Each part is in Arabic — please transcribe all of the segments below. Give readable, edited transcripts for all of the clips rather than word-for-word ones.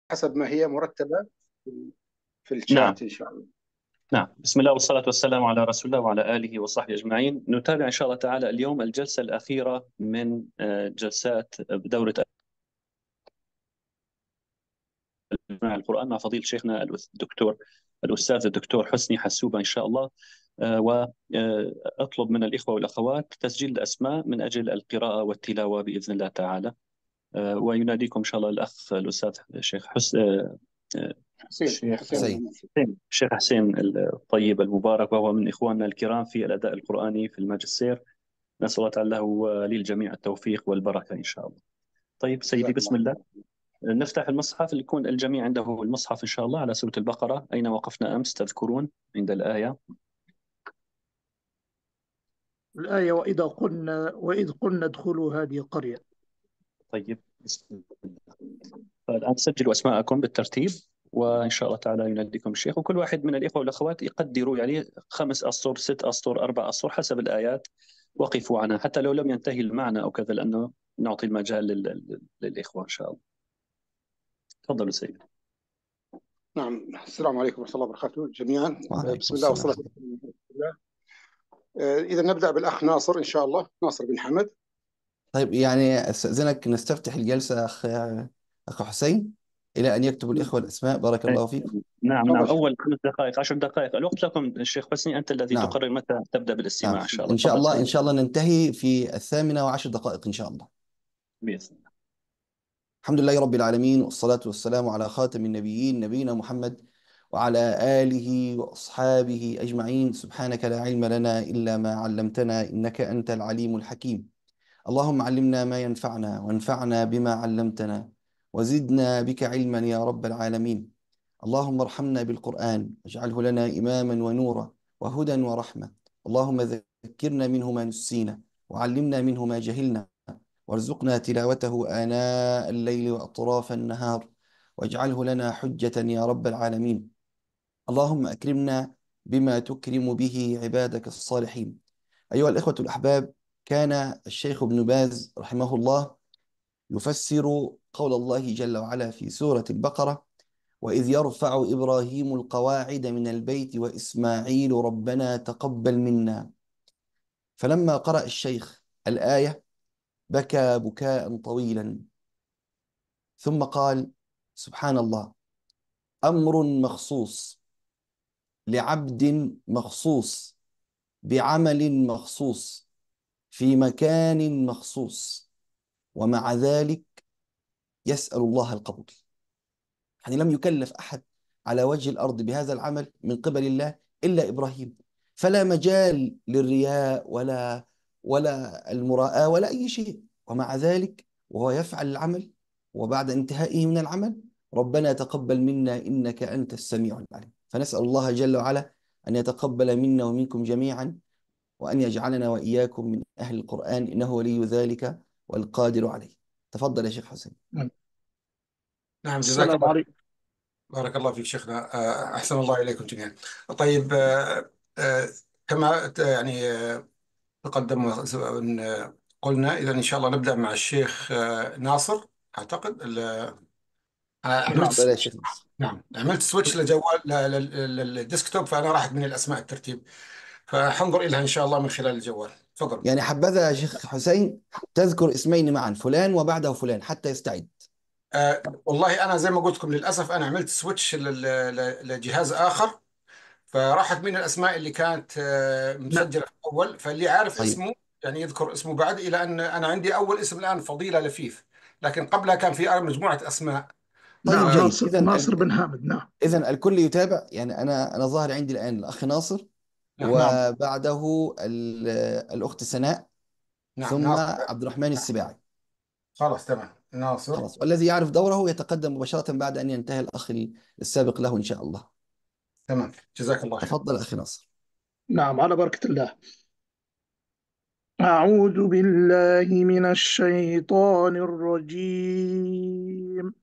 حسب ما هي مرتبة في نعم. الشات إن شاء الله. نعم، بسم الله والصلاة والسلام على رسول الله وعلى آله وصحبه أجمعين. نتابع إن شاء الله تعالى اليوم الجلسة الأخيرة من جلسات دورة إجماع القرآن مع فضيلة شيخنا الأستاذ الدكتور حسني حسوبة إن شاء الله. وأطلب من الإخوة والأخوات تسجيل الأسماء من أجل القراءة والتلاوة بإذن الله تعالى. ويناديكم إن شاء الله الأخ الأستاذ الشيخ حسين الشيخ حسين حسين. المنصف. حسين الشيخ حسين الطيب المبارك، وهو من إخواننا الكرام في الأداء القرآني في الماجستير. نسأل الله تعالى له وللجميع التوفيق والبركة إن شاء الله. طيب سيدي، جزاك بسم الله الله. خير. نفتح المصحف ليكون الجميع عنده المصحف إن شاء الله على سورة البقرة. أين وقفنا أمس تذكرون عند الآية؟ الآية وإذ قلنا ادخلوا هذه القرية. طيب بسم الله. فالآن سجلوا أسماءكم بالترتيب، وإن شاء الله تعالى يناديكم الشيخ، وكل واحد من الإخوة والأخوات يقدروا يعني 5 أسطر 6 أسطر 4 أسطر حسب الآيات، وقفوا عنها حتى لو لم ينتهي المعنى أو كذا، لأنه نعطي المجال للإخوة إن شاء الله. تفضلوا سيدي. نعم، السلام عليكم ورحمة الله وبركاته جميعا. وعليكم بسم الله والصلاة السلام. والسلام على رسول الله. إذا نبدأ بالأخ ناصر إن شاء الله، ناصر بن حمد. طيب يعني استأذنك نستفتح الجلسة أخ حسين إلى أن يكتب الإخوة الأسماء. بارك إيه، الله فيكم. نعم نعم، تفضل شيخ. أول 5 دقائق 10 دقائق الوقت لكم الشيخ حسني، أنت الذي نعم تقرر متى تبدأ نعم، بالاستماع إن شاء الله. إن شاء تفضل الله إن سيدي. شاء الله ننتهي في 18:10 إن شاء الله. بإذن الله. الحمد لله رب العالمين، والصلاة والسلام على خاتم النبيين نبينا محمد وعلى آله وأصحابه أجمعين. سبحانك لا علم لنا إلا ما علمتنا إنك أنت العليم الحكيم. اللهم علمنا ما ينفعنا وانفعنا بما علمتنا وزدنا بك علما يا رب العالمين. اللهم ارحمنا بالقرآن واجعله لنا إماما ونورا وهدى ورحمة. اللهم ذكرنا منه ما نسينا وعلمنا منه ما جهلنا وارزقنا تلاوته آناء الليل وأطراف النهار واجعله لنا حجة يا رب العالمين. اللهم أكرمنا بما تكرم به عبادك الصالحين. أيها الإخوة الأحباب، كان الشيخ ابن باز رحمه الله يفسر قول الله جل وعلا في سورة البقرة: وإذ يرفع إبراهيم القواعد من البيت وإسماعيل ربنا تقبل منا. فلما قرأ الشيخ الآية بكى بكاء طويلا، ثم قال: سبحان الله، أمر مخصوص لعبد مخصوص بعمل مخصوص في مكان مخصوص، ومع ذلك يسأل الله القبول. يعني لم يكلف أحد على وجه الأرض بهذا العمل من قبل الله إلا إبراهيم، فلا مجال للرياء ولا المراءة ولا أي شيء. ومع ذلك وهو يفعل العمل، وبعد انتهائه من العمل: ربنا تقبل منا إنك أنت السميع العليم. فنسأل الله جل وعلا أن يتقبل منا ومنكم جميعا، وأن يجعلنا وإياكم من أهل القرآن، إنه ولي ذلك والقادر عليه. تفضل يا شيخ حسين. نعم، جزاك السلام الله. عليكم. بارك الله فيك شيخنا. أحسن الله إليكم جميعا. طيب، كما تقدم قلنا إذا إن شاء الله نبدأ مع الشيخ ناصر. أعتقد أنا عملت نعم. تفضل يا شيخ سويتش. ناصر. نعم، عملت سويتش لجوال للديسكتوب، فأنا راحت من الأسماء الترتيب، فحنظر إلها إن شاء الله من خلال الجوال. تفضل. يعني حبذا يا شيخ حسين تذكر اسمين معا، فلان وبعده فلان، حتى يستعد. والله أنا زي ما قلت لكم، للأسف أنا عملت سويتش لجهاز آخر، فراحت من الأسماء اللي كانت نعم. مسجلة في الأول، فاللي عارف طيب اسمه يعني يذكر اسمه بعد، إلى أن أنا عندي أول اسم الآن فضيلة لفيف، لكن قبلها كان في مجموعة أسماء. طيب، نعم، جيد. ناصر بن حامد. نعم. إذا الكل يتابع. يعني أنا ظاهر عندي الآن الأخ ناصر، نعم. نعم. وبعده الأخت سناء، نعم، ثم ناصر. عبد الرحمن السباعي. خلاص تمام، ناصر. خلاص، والذي يعرف دوره يتقدم مباشرة بعد أن ينتهي الأخ السابق له إن شاء الله. تمام، جزاك الله خير. تفضل أخي ناصر. نعم، على بركة الله. أعوذ بالله من الشيطان الرجيم.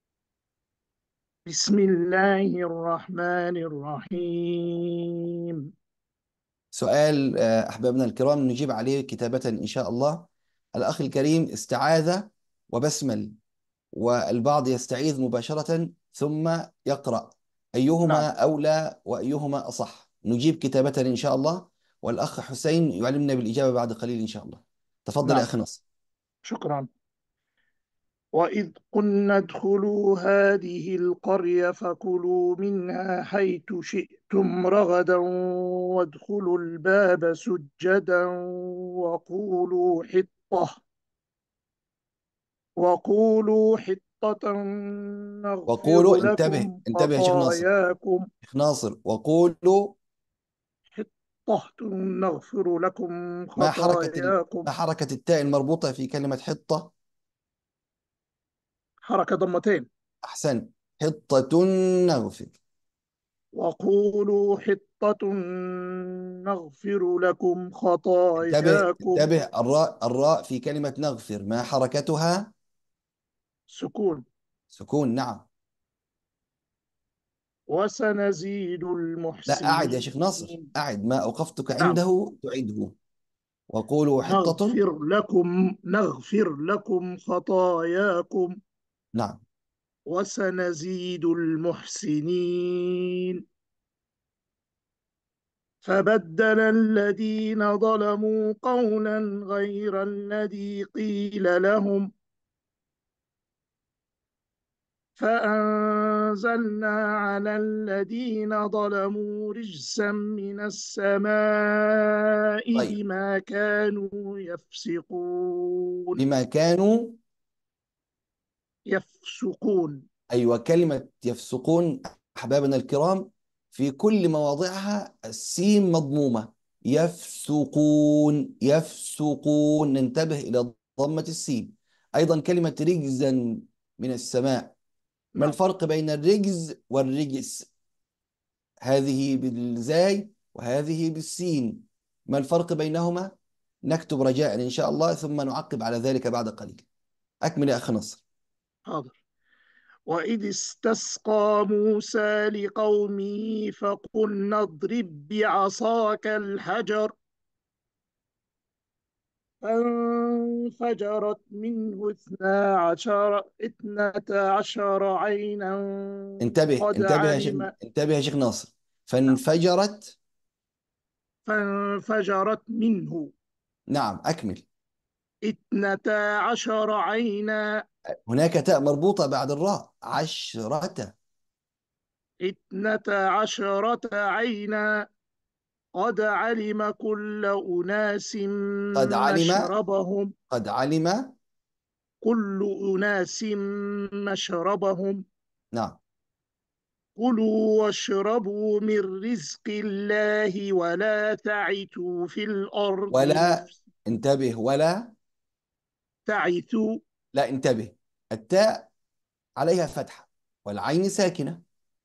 بسم الله الرحمن الرحيم. سؤال أحبابنا الكرام نجيب عليه كتابة إن شاء الله. الأخ الكريم استعاذ وبسمل والبعض يستعيذ مباشرة ثم يقرأ، أيهما نعم. أولى وأيهما أصح؟ نجيب كتابة إن شاء الله، والأخ حسين يعلمنا بالإجابة بعد قليل إن شاء الله. تفضل يا نعم. أخي نصر. شكرا. وإذ قلنا ادخلوا هذه القرية فكلوا منها حيث شئتم رغدا وادخلوا الباب سجدا وقولوا حطة وقولوا حطة نغفر وقولوا، انتبه لكم انتبه يا شيخ ناصر، خطاياكم. شيخ ناصر، وقولوا. حطة نغفر لكم ما حركة خطاياكم. ما حركة التاء المربوطة في كلمة حطة؟ حركة ضمتين. أحسن. حطة نغفر. وقولوا حطة نغفر لكم انتبه خطاياكم. انتبه، الراء في كلمة نغفر ما حركتها؟ سكون. سكون، نعم. وسنزيد لا، أعد يا شيخ ناصر، المحسنين. أعد ما أوقفتك نعم. عنده تعيده. وقولوا حطة. نغفر لكم خطاياكم نعم. وسنزيد المحسنين. فبدل الذين ظلموا قولا غير الذي قيل لهم فأنزلنا على الذين ظلموا رجزا من السماء طيب، بما كانوا يفسقون. بما كانوا. يفسقون. أيوة، كلمة يفسقون أحبابنا الكرام في كل مواضعها السين مضمومة. يفسقون يفسقون، ننتبه إلى ضمة السين. أيضا كلمة رجزا من السماء، ما نعم. الفرق بين الرجز والرجس؟ هذه بالزاي وهذه بالسين، ما الفرق بينهما؟ نكتب رجاء إن شاء الله ثم نعقب على ذلك بعد قليل. أكمل يا أخ نصر. حاضر. وإذ استسقى موسى لقومه فقلنا اضرب بعصاك الحجر فانفجرت منه اثنتا عشر عينا انتبه قد انتبه يا شيخ، علم. انتبه يا شيخ ناصر. نعم. فانفجرت. فانفجرت منه نعم، أكمل. اثنتا عشر عينا. هناك تاء مربوطة بعد الراء، عشرة. اثنتا عشرة عينا قد علم كل أناس قد علم مشربهم. قد علم. كل أناس مشربهم. نعم. كلوا واشربوا من رزق الله ولا تعثوا في الأرض ولا، انتبه، ولا. تعثوا. لا، انتبه، التاء عليها فتحة والعين ساكنة،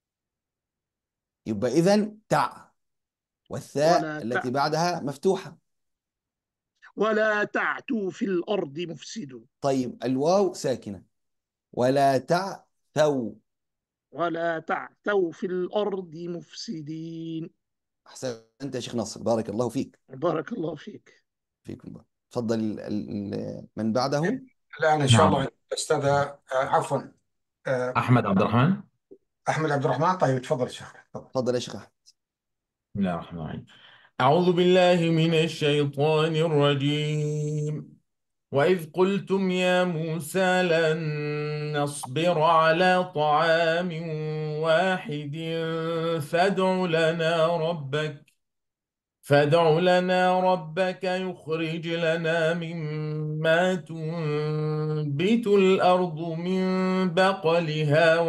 يبقى إذن تع، والثاء ولا التي بعدها مفتوحة. ولا تعثوا في الأرض مفسدون. طيب، الواو ساكنة. ولا تعثوا. ولا تعثوا في الأرض مفسدين. أحسنت يا شيخ ناصر، بارك الله فيك. بارك الله فيك. فيكم بارك. تفضل من بعده. الآن إن شاء نعم. الله الأستاذ عفوا أحمد عبد الرحمن. أحمد عبد الرحمن. طيب تفضل شيخ، تفضل. تفضل يا شيخ أحمد. بسم الله الرحمن الرحيم. أعوذ بالله من الشيطان الرجيم. وإذ قلتم يا موسى لن نصبر على طعام واحد فادع لنا ربك يخرج لنا مما تنبت الأرض من بقلها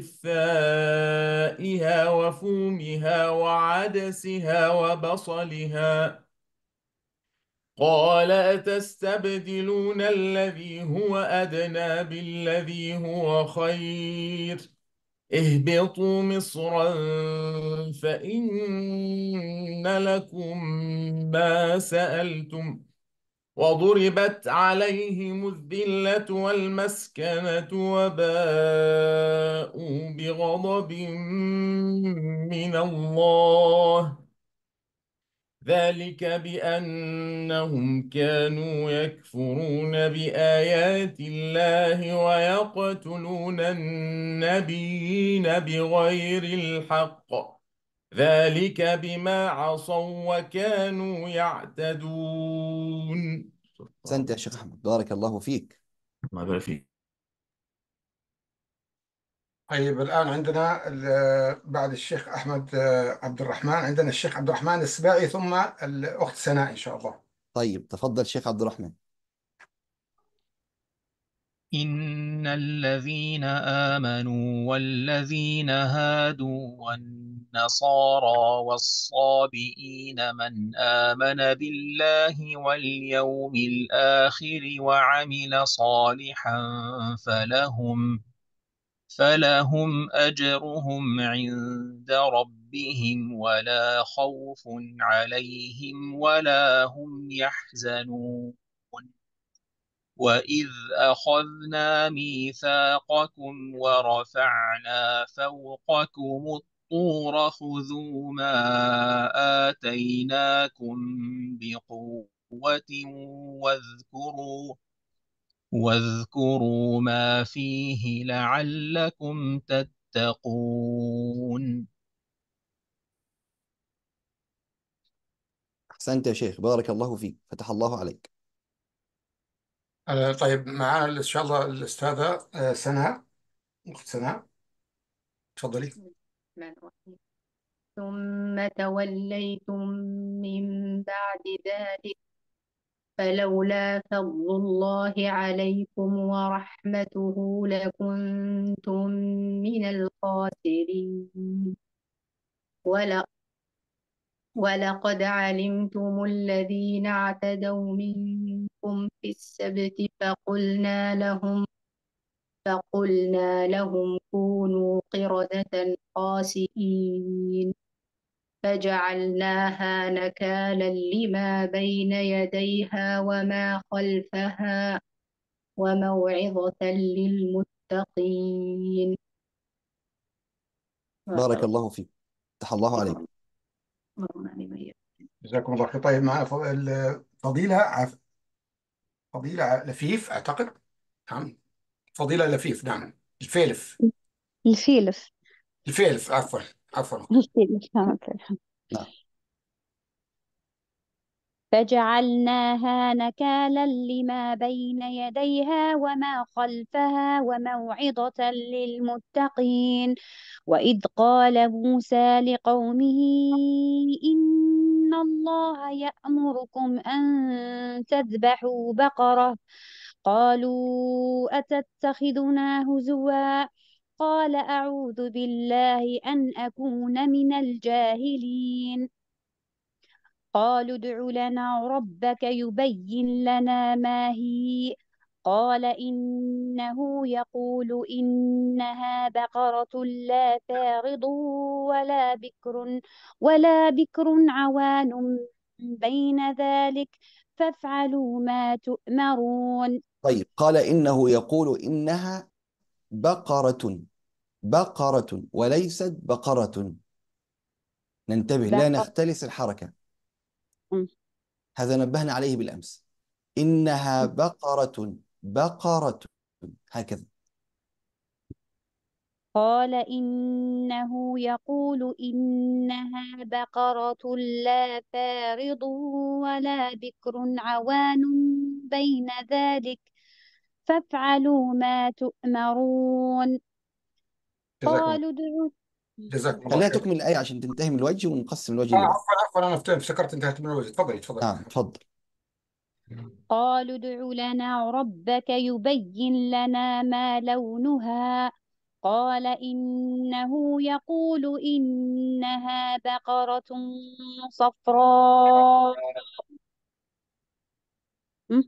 وقثائها وفومها وعدسها وبصلها قال أتستبدلون الذي هو أدنى بالذي هو خير اهبطوا مصرا فإن لكم ما سألتم وضربت عليهم الذلة والمسكنة وباءوا بغضب من الله ذلك بأنهم كانوا يكفرون بآيات الله ويقتلون النبيين بغير الحق ذلك بما عصوا وكانوا يعتدون. أحسنت يا شيخ أحمد، بارك الله فيك. الله يبارك فيك. طيب الآن عندنا بعد الشيخ أحمد عبد الرحمن عندنا الشيخ عبد الرحمن السباعي ثم الأخت سناء إن شاء الله. طيب تفضل شيخ عبد الرحمن. إن الذين آمنوا والذين هادوا والنصارى والصابئين من آمن بالله واليوم الآخر وعمل صالحا فلهم أجرهم عند ربهم ولا خوف عليهم ولا هم يحزنون. وإذ أخذنا ميثاقكم ورفعنا فوقكم الطور خذوا ما آتيناكم بقوة واذكروا ما فيه لعلكم تتقون. أحسنت يا شيخ، بارك الله فيك، فتح الله عليك. طيب معنا إن شاء الله الأستاذة سناء، أخت سناء تفضلي. ثم توليتم من بعد ذلك فلولا فضل الله عليكم ورحمته لكنتم من الخاسرين. ولقد علمتم الذين اعتدوا منكم في السبت فقلنا لهم كونوا قردة خاسئين فجعلناها نكالا لما بين يديها وما خلفها وموعظة للمتقين. بارك الله فيك، فتح الله عليك. جزاكم الله خير. طيب معنا فضيلة لفيف أعتقد. نعم فضيلة لفيف، نعم الفيلف الفيلف. الفيلف عفوا الفيلف. أوكي. نعم. فجعلناها نكالا لما بين يديها وما خلفها وموعظة للمتقين. وإذ قال موسى لقومه إن الله يأمركم أن تذبحوا بقرة قالوا أتتخذنا هزوا قال أعوذ بالله أن أكون من الجاهلين. قالوا ادع لنا ربك يبين لنا ما هي قال إنه يقول إنها بقرة لا فارض ولا بكر عوان بين ذلك فافعلوا ما تؤمرون. طيب قال إنه يقول إنها بقرة وليست بقرة. ننتبه لا بقر نختلس الحركة، هذا نبهنا عليه بالأمس. إنها بقرة هكذا. قال إنه يقول إنها بقرة لا فارض ولا بكر عوان بين ذلك فافعلوا ما تؤمرون. قالوا ادعوا جزاكم الله خليها خير. تكمل الآية عشان تنتهي من الوجه ونقسم الوجه اللي بعده. عفوا أنا افتكرت انتهت من الوجه. تفضل. نعم تفضل. قالوا ادع لنا ربك يبين لنا ما لونها قال إنه يقول إنها بقرة صفراء م?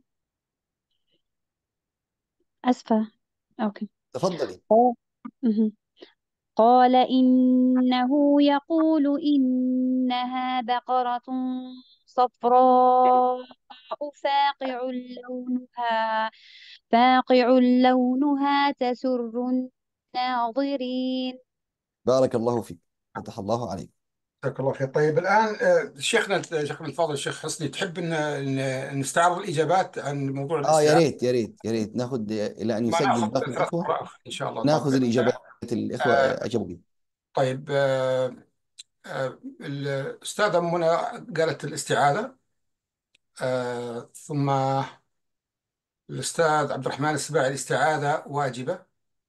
أسفة. أوكي. تفضلي. مهم. قال إنه يقول إنها بقرة صفراء فاقع لونها تسر الناظرين. بارك الله فيك، فتح الله عليك. جزاك الله خير. طيب الآن شيخنا الفاضل الشيخ حسني، تحب أن نستعرض الإجابات عن موضوع يا الاستعاذة؟ ريت يا ريت يا ريت ناخذ إلى أن ما يسجل ناخذ باقي 3 الإخوة، قراءات إن شاء الله. ناخذ طب الإجابات الإخوة آه، أجابوا بها. طيب الأستاذة منى قالت الاستعاذة، ثم الأستاذ عبد الرحمن السباعي الاستعاذة واجبة،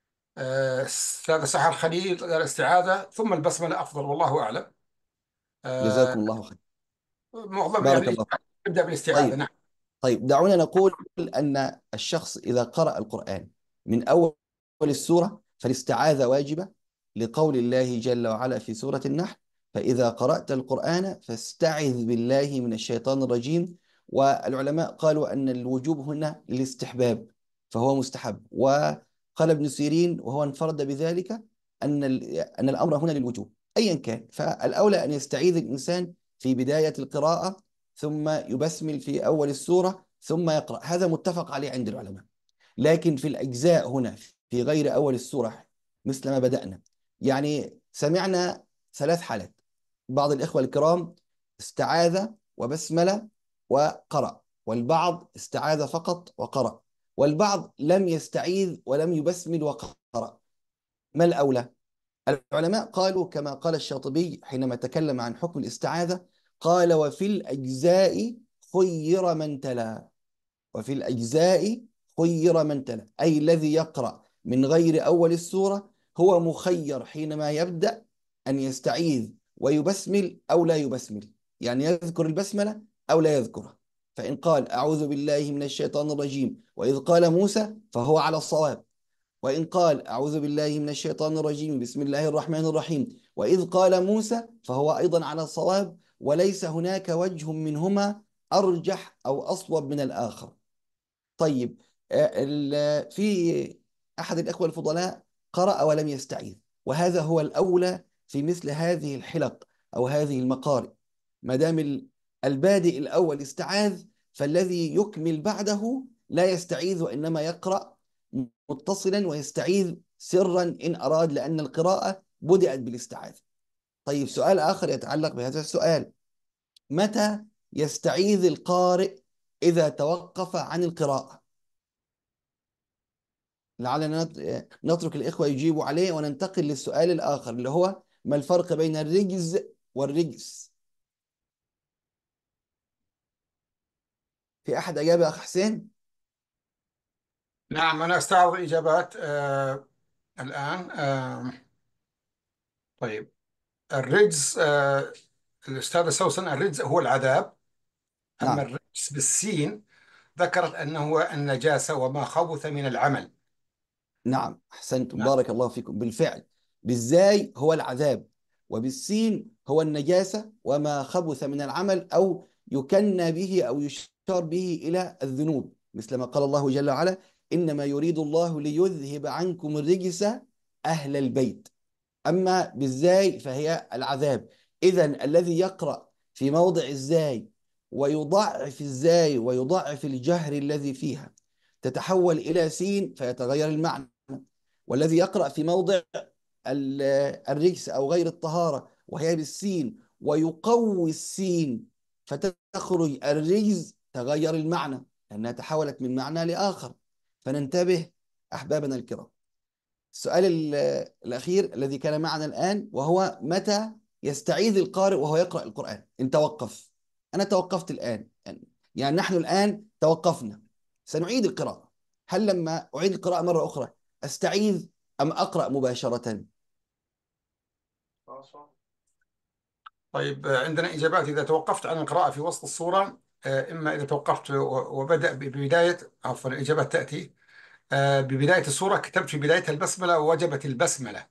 الأستاذ سحر خليل قال الاستعاذة ثم البسملة أفضل، والله أعلم. آه، جزاكم الله خير. معظم بارك يعني الله فيك. نبدأ بالاستعاذة. طيب نعم. طيب دعونا نقول أن الشخص إذا قرأ القرآن من أول السورة فالاستعاذة واجبة، لقول الله جل وعلا في سورة النحل: فإذا قرأت القرآن فاستعذ بالله من الشيطان الرجيم. والعلماء قالوا أن الوجوب هنا للاستحباب، فهو مستحب. وقال ابن سيرين وهو انفرد بذلك أن الأمر هنا للوجوب أيا كان. فالأولى أن يستعيذ الإنسان في بداية القراءة، ثم يبسمل في أول السورة، ثم يقرأ. هذا متفق عليه عند العلماء. لكن في الأجزاء هنا في غير أول السورة مثل ما بدأنا، يعني سمعنا 3 حالات: بعض الإخوة الكرام استعاذ وبسمل وقرأ، والبعض استعاذ فقط وقرأ، والبعض لم يستعيذ ولم يبسمل وقرأ. ما الأولى؟ العلماء قالوا كما قال الشاطبي حينما تكلم عن حكم الاستعاذة، قال: وفي الأجزاء خير من تلا. وفي الأجزاء خير من تلا، أي الذي يقرأ من غير أول السورة هو مخير حينما يبدأ أن يستعيذ ويبسمل أو لا يبسمل، يعني يذكر البسملة أو لا يذكرها. فإن قال: أعوذ بالله من الشيطان الرجيم وإذ قال موسى، فهو على الصواب. وإن قال: أعوذ بالله من الشيطان الرجيم بسم الله الرحمن الرحيم وإذ قال موسى، فهو أيضا على الصواب، وليس هناك وجه منهما أرجح أو أصوب من الآخر. طيب في أحد الأخوة الفضلاء قرأ ولم يستعيذ، وهذا هو الأولى في مثل هذه الحلق أو هذه المقارئ. ما دام البادئ الأول استعاذ، فالذي يكمل بعده لا يستعيذ وإنما يقرأ متصلا ويستعيذ سرا إن أراد، لأن القراءة بدأت بالاستعاذة. طيب سؤال آخر يتعلق بهذا السؤال: متى يستعيذ القارئ إذا توقف عن القراءة؟ لعلنا نترك الإخوة يجيبوا عليه وننتقل للسؤال الآخر اللي هو: ما الفرق بين الرجز والرجس؟ في أحد أجاب يا أخ حسين؟ نعم، أنا أستعرض الإجابات الآن. طيب الرجز، الأستاذة سوسن، الرجز هو العذاب. أما نعم الرجس بالسين ذكرت أنه هو النجاسة وما خبث من العمل. نعم أحسنتم، نعم. بارك الله فيكم. بالفعل بالزاي هو العذاب، وبالسين هو النجاسة وما خبث من العمل، أو يكنى به أو يشار به إلى الذنوب، مثل ما قال الله جل وعلا: إنما يريد الله ليذهب عنكم الرجس أهل البيت. أما بالزاي فهي العذاب. إذن الذي يقرأ في موضع الزاي ويضعف الزاي ويضعف الجهر الذي فيها تتحول إلى سين فيتغير المعنى، والذي يقرأ في موضع الرجس أو غير الطهارة وهي بالسين ويقوي السين فتخرج الرجز، تغير المعنى لأنها تحولت من معنى لآخر. فننتبه أحبابنا الكرام. السؤال الأخير الذي كان معنا الآن وهو: متى يستعيذ القارئ وهو يقرأ القرآن؟ إن توقف. أنا توقفت الآن، يعني نحن الآن توقفنا، سنعيد القراءة. هل لما أعيد القراءة مرة أخرى أستعيذ أم أقرأ مباشرة؟ طيب عندنا إجابات. إذا توقفت عن القراءة في وسط السورة، إما إذا توقفت وبدأ ببداية، عفوا الإجابات تأتي ببداية السورة، كتبت في بدايتها البسملة ووجبت البسملة.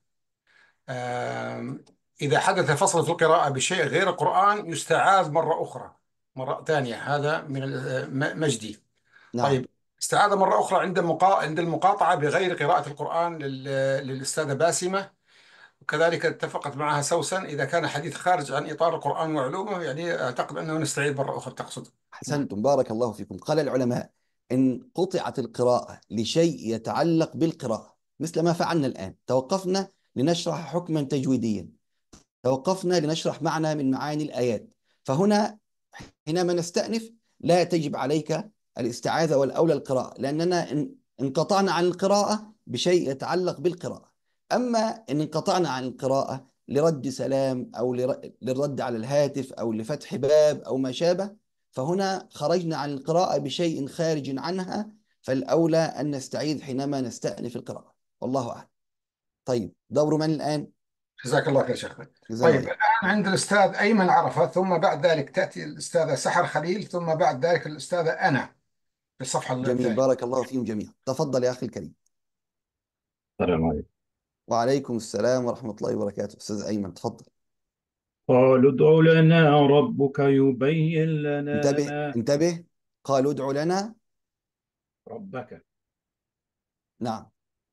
إذا حدث فصل في القراءة بشيء غير القرآن يستعاذ مرة أخرى، مرة ثانية. هذا من مجدي. نعم طيب استعاذ مرة أخرى عند المقاطعة بغير قراءة القرآن للأستاذة باسمة، وكذلك اتفقت معها سوسن إذا كان حديث خارج عن إطار القرآن وعلومه، يعني أعتقد أنه نستعيذ مرة أخرى تقصد. نعم. أحسنتم، بارك الله فيكم. قال العلماء: إن قطعت القراءة لشيء يتعلق بالقراءة، مثل ما فعلنا الآن، توقفنا لنشرح حكما تجويديا، توقفنا لنشرح معنى من معاني الآيات. فهنا حينما نستأنف لا تجب عليك الاستعاذة والأولى القراءة، لأننا انقطعنا عن القراءة بشيء يتعلق بالقراءة. أما إن انقطعنا عن القراءة لرد سلام أو للرد على الهاتف أو لفتح باب أو ما شابه، فهنا خرجنا عن القراءة بشيء خارج عنها، فالأولى أن نستعيذ حينما نستأنف القراءة. والله أعلم. طيب، دور من الآن؟ جزاك الله خير شيخنا. جزانا طيب وإياك. الآن عند الأستاذ أيمن عرفة، ثم بعد ذلك تأتي الأستاذة سحر خليل، ثم بعد ذلك الأستاذة أنا في الصفحة جميل، الثانية. بارك الله فيهم جميعا. تفضل يا أخي الكريم. السلام عليكم. وعليكم السلام ورحمة الله وبركاته. أستاذ أيمن تفضل. قالوا ادع لنا ربك يبين لنا انتبه ما انتبه، قالوا ادع لنا. ربك نعم.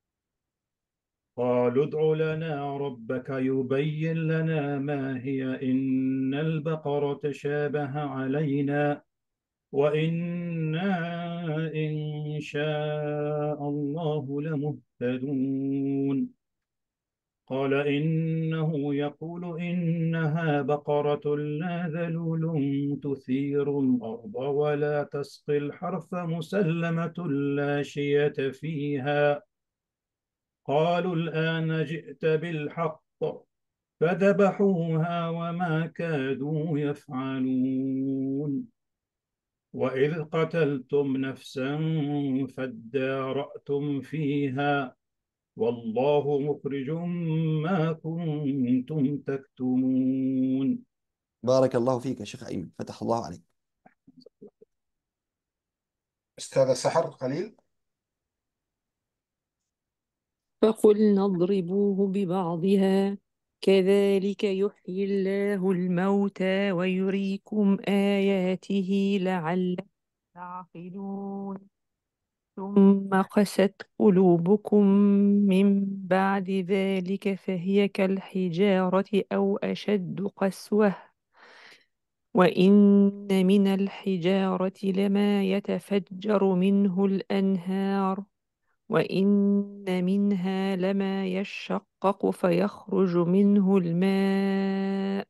قالوا ادع لنا ربك يبين لنا ما هي إن البقرة شابه علينا وإنا إن شاء الله لمهتدون. قال إنه يقول إنها بقرة لا ذلول تثير الأرض ولا تسقي الحرث مسلمة لا شية فيها. قالوا الآن جئت بالحق فذبحوها وما كادوا يفعلون. وإذ قتلتم نفسا فادارأتم فيها والله مخرج ما كنتم تكتمون. بارك الله فيك يا شيخ أيمن، فتح الله عليك. أستاذة سحر خليل. فقلنا اضربوه ببعضها كذلك يحيي الله الموتى ويريكم آياته لعلكم تعقلون. ثم قست قلوبكم من بعد ذلك فهي كالحجارة أو أشد قسوة. وإن من الحجارة لما يتفجر منه الأنهار وإن منها لما يشقق فيخرج منه الماء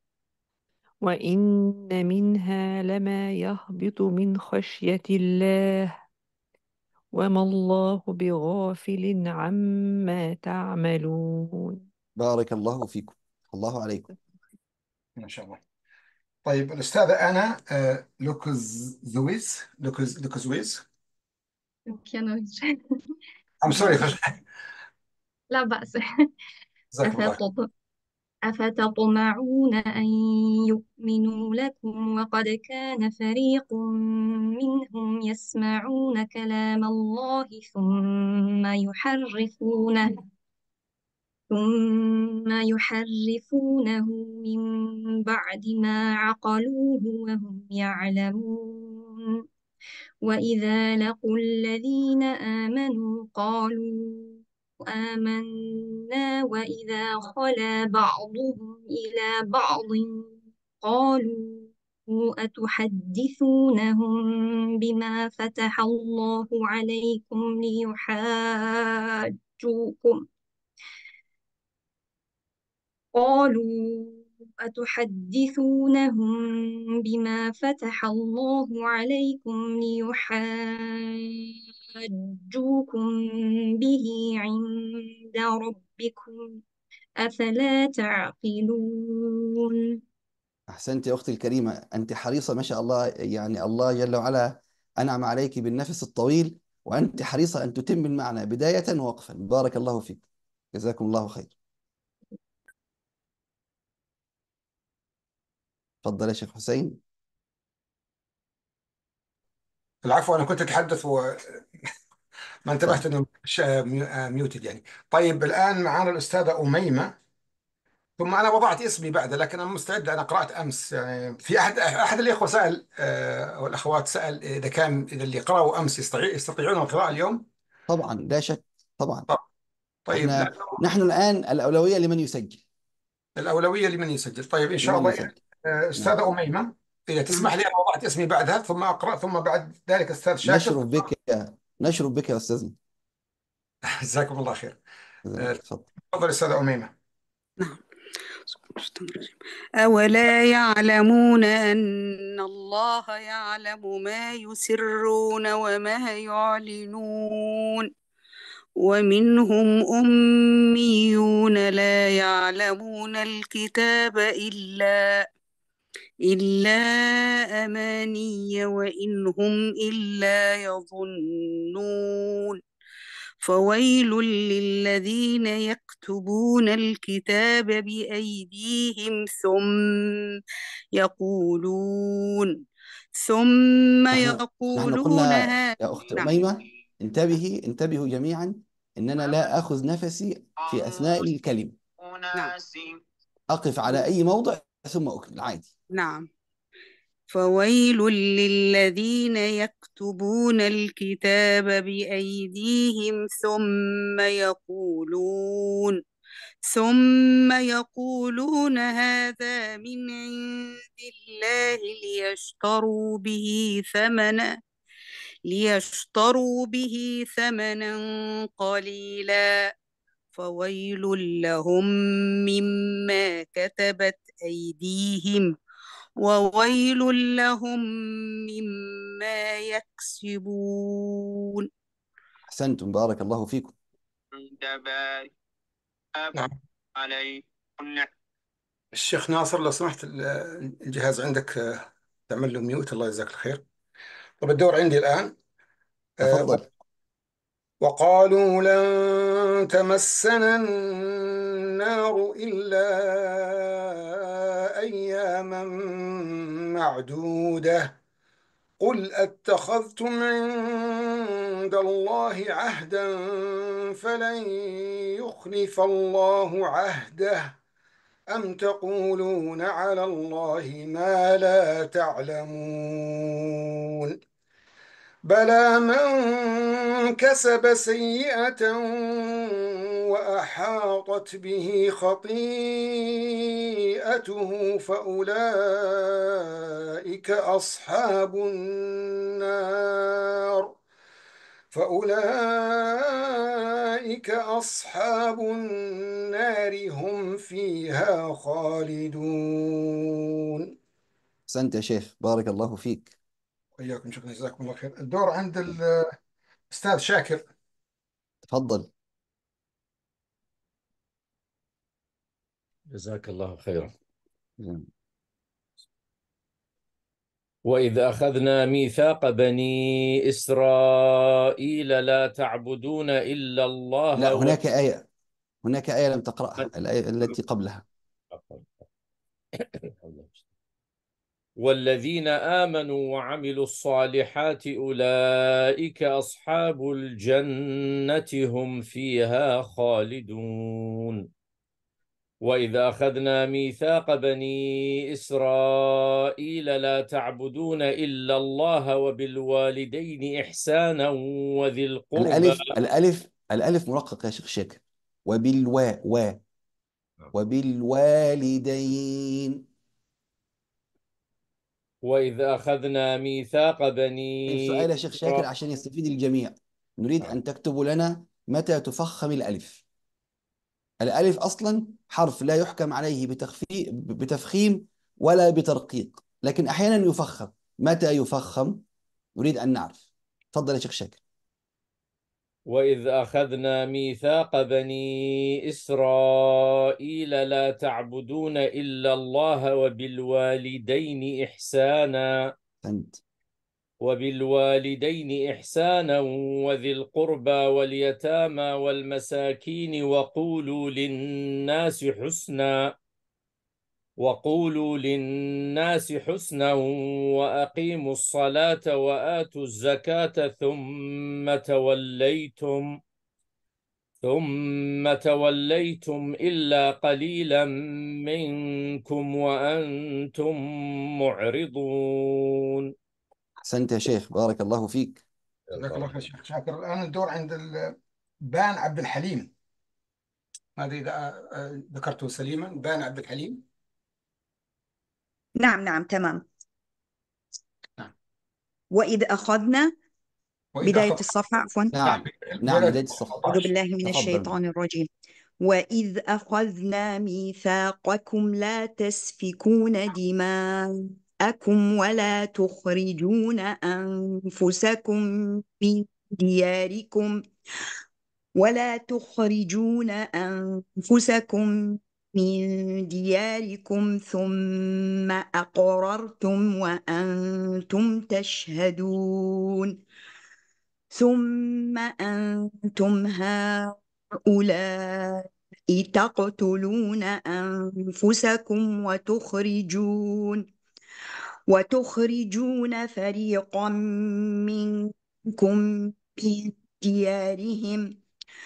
وإن منها لما يهبط من خشية الله وما الله بغافل عما تعملون. بارك الله فيكم، الله عليكم. ما شاء الله. طيب الأستاذة أنا لوكوزويز. I'm sorry. لا بأس. جزاكم الله. أفتطمعون أن يؤمنوا لكم وقد كان فريق منهم يسمعون كلام الله ثم يحرفونه من بعد ما عقلوه وهم يعلمون. وإذا لقوا الذين آمنوا قالوا آمنا وإذا خلا بعضهم إلى بعض قالوا أتحدثونهم بما فتح الله عليكم ليحاجوكم به عند ربكم أفلا تعقلون. أحسنت يا أختي الكريمة، أنت حريصة ما شاء الله، يعني الله جل وعلا أنعم عليك بالنفس الطويل، وأنت حريصة أن تتم المعنى بداية ووقفا. بارك الله فيك، جزاكم الله خير. تفضل يا شيخ حسين. العفو، أنا كنت أتحدث وما انتبهت طيب. أنه ميوتد يعني. طيب الآن معنا الأستاذة أميمة، ثم أنا وضعت اسمي بعده، لكن أنا مستعد. أنا قرأت أمس، يعني في أحد الإخوة سأل أو الأخوات سأل إذا اللي قرأوا أمس يستطيعون القراءة اليوم. طبعا لا شك، طبعا. طيب نحن الآن الأولوية لمن يسجل. الأولوية لمن يسجل. طيب إن شاء لمن الله. يسجل. أستاذة أميمة، إذا تسمح لي أنا وضعت اسمي بعدها ثم أقرأ، ثم بعد ذلك أستاذ شاكر. نشرف بك يا أستاذنا. جزاكم الله خير. تفضل. تفضل أستاذة أميمة. نعم. أولا يعلمون أن الله يعلم ما يسرون وما يعلنون ومنهم أميون لا يعلمون الكتاب إلا أماني وإن هم إلا يظنون فويل للذين يكتبون الكتاب بأيديهم ثم نحن يقولون قلنا هذا. يا أخت نعم. أميمة، انتبهوا جميعا إن أنا لا أخذ نفسي في أثناء الكلمة. نعم. أقف على أي موضع ثم أكمل عادي. نعم. فويل للذين يكتبون الكتاب بأيديهم ثم يقولون هذا من عند الله ليشتروا به ثمنا قليلا فويل لهم مما كتبت أيديهم وويل لهم مما يكسبون. أحسنتم، بارك الله فيكم. نعم. الشيخ ناصر لو سمحت الجهاز عندك تعمل له ميوت، الله يجزاك الخير. طب الدور عندي الآن. تفضل. وقالوا لن تمسنا النار إلا أياما معدودة قل أتخذتم عند الله عهدا فلن يخلف الله عهده أم تقولون على الله ما لا تعلمون بلى من كسب سيئة وأحاطت به خطيئته فأولئك أصحاب النار هم فيها خالدون. أحسنت يا شيخ، بارك الله فيك. وإياكم، شكرا، جزاكم الله خير. الدور عند الأستاذ شاكر. تفضل. جزاك الله خيرا. وإذ أخذنا ميثاق بني إسرائيل لا تعبدون إلا الله. لا، هناك آية لم تقرأها، الآية التي قبلها. والذين آمنوا وعملوا الصالحات أولئك أصحاب الجنة هم فيها خالدون. وإذ أخذنا ميثاق بني إسرائيل لا تعبدون إلا الله وبالوالدين إحسانا وذي القربى. الألف مرقق يا شيخ شاكر. وبالوالدين. وإذ أخذنا ميثاق بني سؤال يا شيخ شاكر عشان يستفيد الجميع، نريد أن تكتبوا لنا متى تفخم الألف. الألف أصلا حرف لا يحكم عليه بتفخيم ولا بترقيق، لكن أحيانا يفخم. متى يفخم؟ نريد أن نعرف. تفضل يا شيخ شاكر. وإذ أخذنا ميثاق بني إسرائيل لا تعبدون إلا الله وبالوالدين إحسانا وذي القربى واليتامى والمساكين وقولوا للناس حسنا وأقيموا الصلاة وآتوا الزكاة ثم توليتم إلا قليلا منكم وأنتم معرضون. أحسنت يا شيخ، بارك الله فيك. جزاك الله خير شيخ شاكر. الآن الدور عند بان عبد الحليم. هذا إذا ذكرته سليما. بان عبد الحليم. نعم تمام. وإذ أخذنا بداية الصفحة عفوا. نعم بداية الصفحة. أعوذ بالله من الشيطان الرجيم. وإذ أخذنا ميثاقكم لا تسفكون دماءكم ولا تخرجون أنفسكم من دياركم ثم أقررتم وأنتم تشهدون ثم أنتم هؤلاء تقتلون أنفسكم وتخرجون فريقا منكم من ديارهم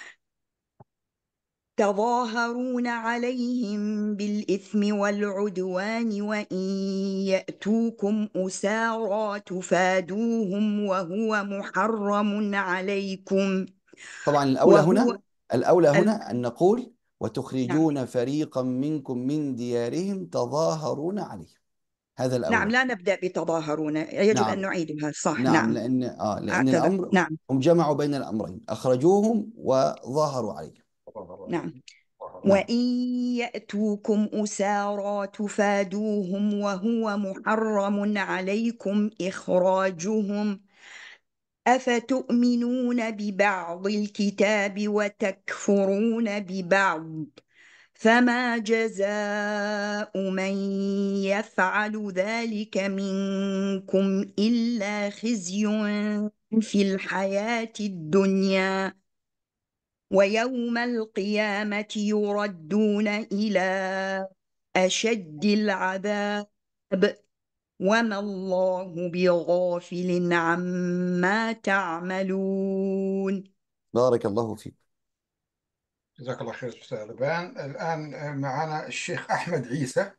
تظاهرون عليهم بالإثم والعدوان وإن يأتوكم أسارى تفادوهم وهو محرم عليكم طبعا الأولى هنا أن نقول نعم وتخرجون فريقا منكم من ديارهم تظاهرون عليهم. هذا نعم الأولى. لا نبدأ بتظاهرون، يجب أن نعم نعيدها صح. نعم نعم لأن أعتذر. الأمر نعم هم جمعوا بين الأمرين، أخرجوهم وظاهروا عليهم. نعم نعم وإن يأتوكم أسارى تفادوهم وهو محرم عليكم إخراجهم أفتؤمنون ببعض الكتاب وتكفرون ببعض فما جزاء من يفعل ذلك منكم إلا خزي في الحياة الدنيا ويوم القيامة يردون إلى أشد العذاب وما الله بغافل عما تعملون. بارك الله فيك. جزاك الله خير أستاذ بان. الآن معنا الشيخ أحمد عيسى.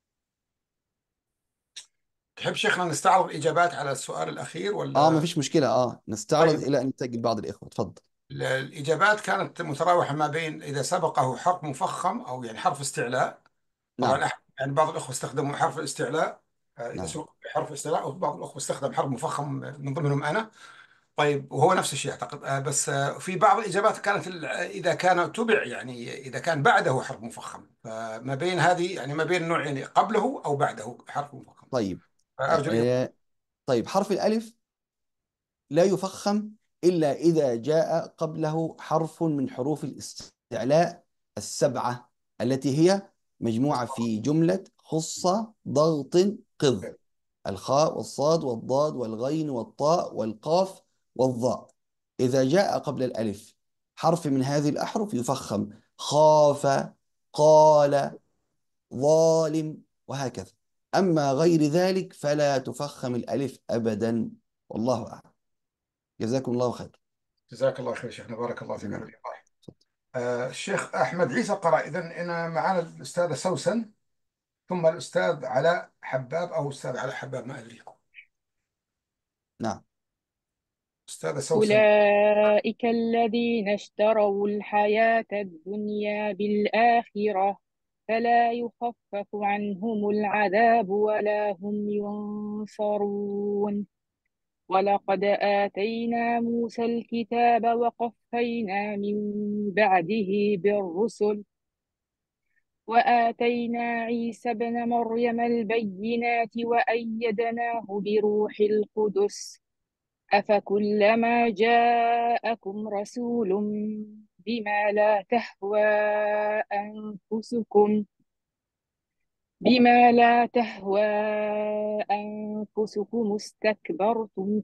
تحب شيخنا نستعرض الإجابات على السؤال الأخير ولا؟ ما فيش مشكلة، نستعرض طيب. إلى أن ننتقل بعض الإخوة. تفضل. الإجابات كانت متراوحة ما بين إذا سبقه حرف مفخم أو يعني حرف استعلاء. طبعا نعم يعني بعض الأخوة استخدموا حرف الاستعلاء، إذا نعم سبق حرف استعلاء، وبعض الأخوة استخدم حرف مفخم من ضمنهم أنا. طيب وهو نفس الشيء أعتقد، بس في بعض الإجابات كانت إذا كان تبع، يعني إذا كان بعده حرف مفخم، فما بين هذه يعني ما بين النوعين قبله أو بعده حرف مفخم. طيب فأرجو الإجابة. طيب حرف الألف لا يفخم إلا إذا جاء قبله حرف من حروف الاستعلاء السبعة التي هي مجموعة في جملة خص ضغط قذ: الخاء والصاد والضاد والغين والطاء والقاف والظاء. إذا جاء قبل الألف حرف من هذه الأحرف يفخم: خاف، قال، ظالم، وهكذا. أما غير ذلك فلا تفخم الألف أبدا، والله أعلم. جزاكم الله خير. جزاك الله خير شيخنا، بارك الله فيك على نعم. الإيضاح. الشيخ أحمد عيسى قرأ. إذن أنا معنا الأستاذة سوسن، ثم الأستاذ علاء حباب أو أستاذ علاء حباب، ما أدري. نعم أستاذة سوسن. أولئك الذين اشتروا الحياة الدنيا بالآخرة فلا يخفف عنهم العذاب ولا هم ينصرون. ولقد آتينا موسى الكتاب وقفينا من بعده بالرسل وآتينا عيسى ابن مريم البينات وأيدناه بروح القدس أفكلما جاءكم رسول بما لا تهوى أنفسكم استكبرتم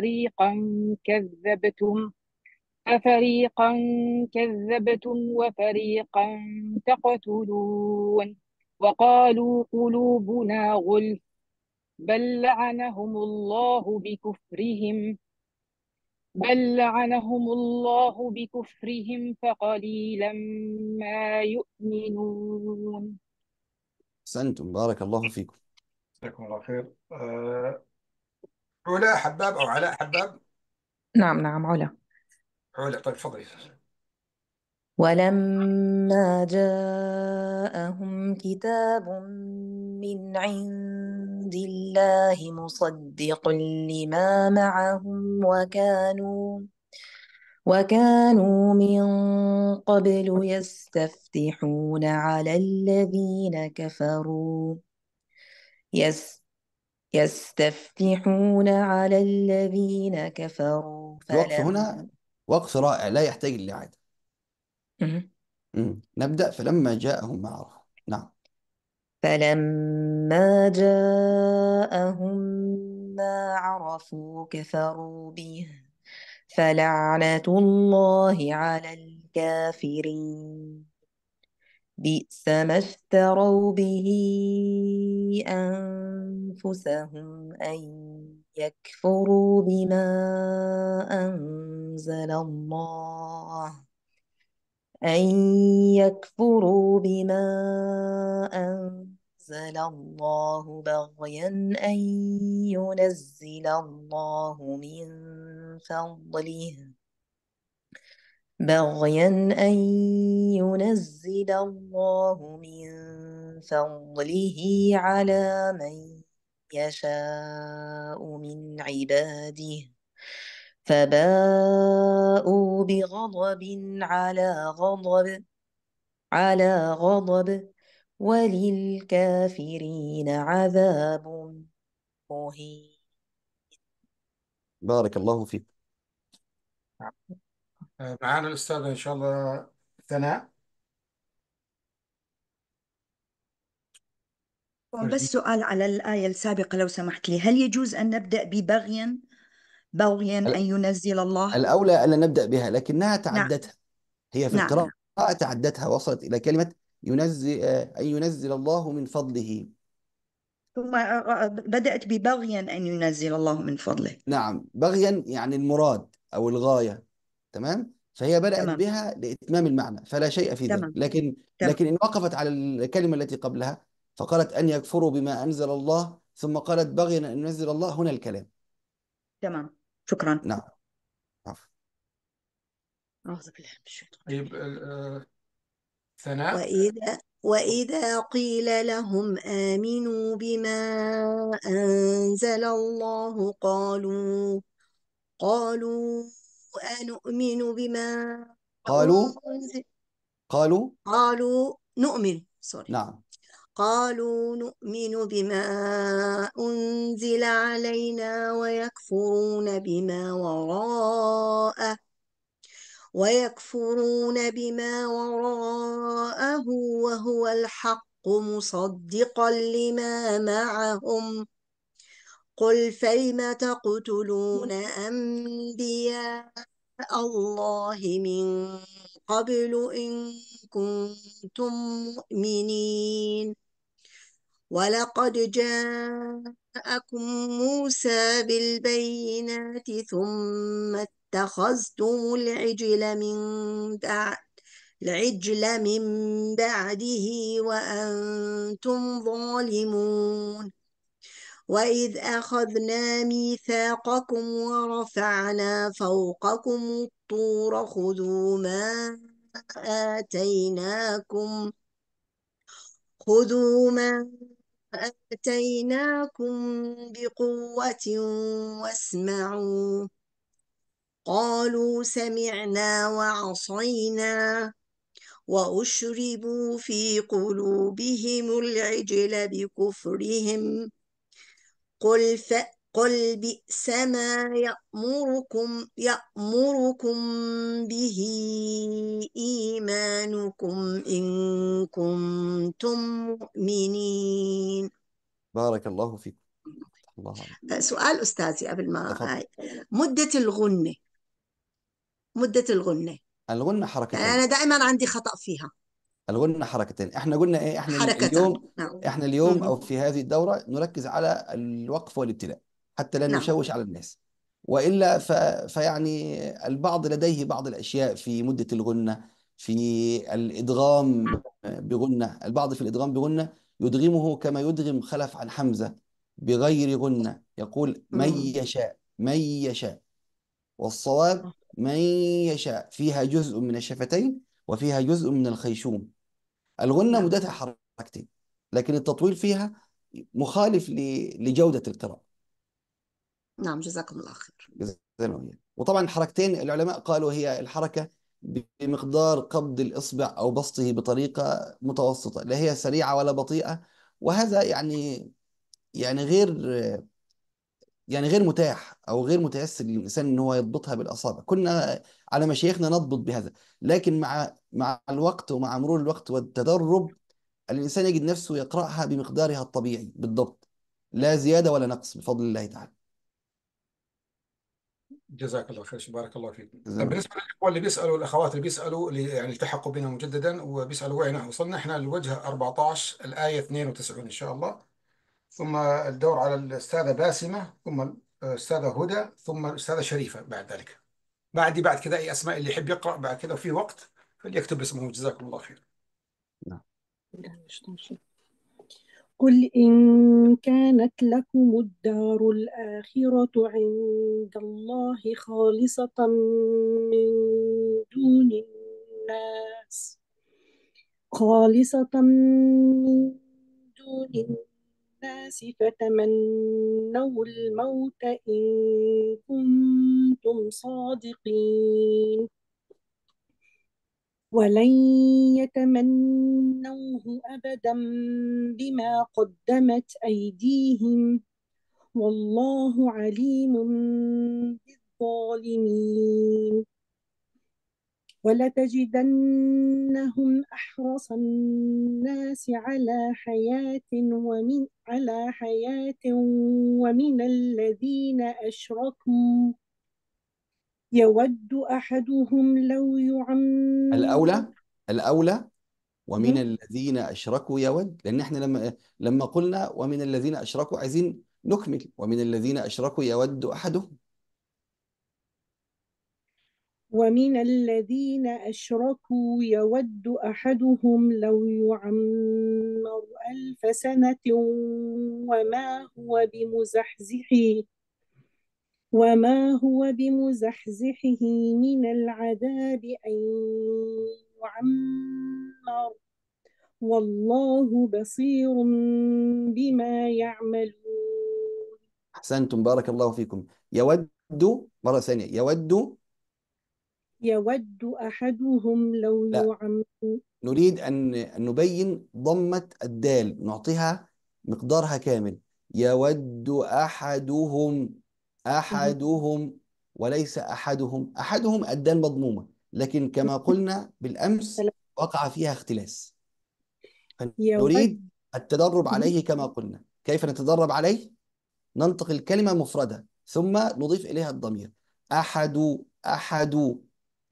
ففريقا كذبتم وفريقا تقتلون. وقالوا قلوبنا غلف بل لعنهم الله بكفرهم فقليلا ما يؤمنون. أحسنتم، بارك الله فيكم. جزاكم الله خير. علا حباب أو علاء حباب. نعم علا. علا، طيب تفضلي. ولما جاءهم كتاب من عند الله مصدق لما معهم وكانوا من قبل يستفتحون على الذين كفروا يستفتحون على الذين كفروا الوقف هنا وقف رائع لا يحتاج للإعادة. نبدأ. فلما جاءهم ما عرفوا. نعم. فلما جاءهم ما عرفوا كفروا به فلعنة الله على الكافرين بئس ما اشتروا به أنفسهم أن يكفروا بما أنزل الله أن يكفروا بما أنزل الله بغيا أن ينزل الله من فضله بغيا أن ينزل الله من فضله على من يشاء من عباده فباءوا بغضب على غضب وللكافرين عذاب مهين. بارك الله فيك. معانا الأستاذة إن شاء الله ثناء. بس سؤال على الآية السابقة لو سمحت لي، هل يجوز أن نبدأ ببغيا أن ينزل الله؟ الأولى ألا نبدأ بها، لكنها نعم تعدتها. هي في نعم القراءة تعدتها، وصلت إلى كلمة ينزل أن ينزل الله من فضله. ثم بدأت ببغيا أن ينزل الله من فضله. نعم، بغيا يعني المراد أو الغاية. تمام. فهي بدأت تمام بها لإتمام المعنى، فلا شيء في ذلك. تمام لكن تمام إن وقفت على الكلمة التي قبلها فقالت أن يكفروا بما أنزل الله، ثم قالت بغيا أن ينزل الله، هنا الكلام. تمام. شكرا. نعم. عفوا. أعوذ بالله من الشيطان. طيب ثناء. وإذا قيل لهم آمنوا بما أنزل الله قالوا أنؤمن بما أنزل قالوا نعم قالوا نؤمن بما أنزل علينا ويكفرون بما وراءه وهو الحق مصدقا لما معهم قل فلم تقتلون أنبياء الله من قبل إن كنتم مؤمنين ولقد جاءكم موسى بالبينات ثم اتخذتم العجل من بعده وأنتم ظالمون وإذ أخذنا ميثاقكم ورفعنا فوقكم الطور خذوا ما آتيناكم بقوة واسمعوا قالوا سمعنا وعصينا وأشربوا في قلوبهم العجل بكفرهم قل بئس ما يأمركم به إيمانكم إن كنتم مؤمنين. بارك الله فيك. الله عليك. سؤال أستاذي قبل ما مدة الغنة الغنة حركتين. أنا دائما عندي خطأ فيها. الغنة حركتين. احنا قلنا ايه؟ احنا اليوم او في هذه الدورة نركز على الوقف والابتلاء حتى لا نشوش على الناس، وإلا فيعني البعض لديه بعض الأشياء في مدة الغنة، في الإدغام بغنة. البعض في الإدغام بغنة يدغمه كما يدغم خلف عن حمزة بغير غنة، يقول من يشاء، والصواب من يشاء، فيها جزء من الشفتين وفيها جزء من الخيشوم. الغنة مدتها حركتين، لكن التطويل فيها مخالف لجودة القراءة. نعم جزاكم الله خير. جزاكم الله خير. وطبعا الحركتين العلماء قالوا هي الحركة بمقدار قبض الإصبع أو بسطه بطريقة متوسطة، لا هي سريعة ولا بطيئة. وهذا يعني غير متاح أو غير متيسر للإنسان إن هو يضبطها بالأصابع. كنا على مشايخنا نضبط بهذا، لكن مع الوقت ومع مرور الوقت والتدرب الإنسان يجد نفسه يقرأها بمقدارها الطبيعي بالضبط، لا زيادة ولا نقص بفضل الله تعالى. جزاك الله خير، بارك الله فيكم. طيب جزاك الله. بالنسبه للاخوه اللي بيسالوا، الاخوات اللي بيسالوا، اللي يعني التحقوا بنا مجددا وبيسالوا وين وصلنا، احنا الوجه 14 الايه 92 ان شاء الله. ثم الدور على الاستاذه باسمه، ثم الاستاذه هدى، ثم الاستاذه شريفه بعد ذلك. ما عندي بعد كذا اي اسماء، اللي يحب يقرا بعد كذا وفي وقت فليكتب اسمه. جزاكم الله خير. نعم. قل إن كانت لكم الدار الآخرة عند الله خالصة من دون الناس فتمنوا الموت إن كنتم صادقين ولن يتمنوه أبدا بما قدمت أيديهم والله عليم بالظالمين ولتجدنهم أحرص الناس على حياة ومن الذين أشركوا يود أحدهم لو يعمر الأولى ومن مم. الذين أشركوا يود، لأن احنا لما قلنا ومن الذين أشركوا عايزين نكمل ومن الذين أشركوا يود أحدهم. ومن الذين أشركوا يود أحدهم لو يعمر 1000 سنة وما هو بمزحزحه من العذاب أن يعمر والله بصير بما يعملون. أحسنتم، بارك الله فيكم. يود، مرة ثانية، يود أحدهم لو لا، يعمر. نريد أن نبين ضمة الدال، نعطيها مقدارها كامل. يود أحدهم وليس أحدهم الدال مضمومة، لكن كما قلنا بالأمس وقع فيها اختلاس، يود فنريد التدرب عليه. كما قلنا كيف نتدرب عليه؟ ننطق الكلمة مفردة ثم نضيف إليها الضمير. أحد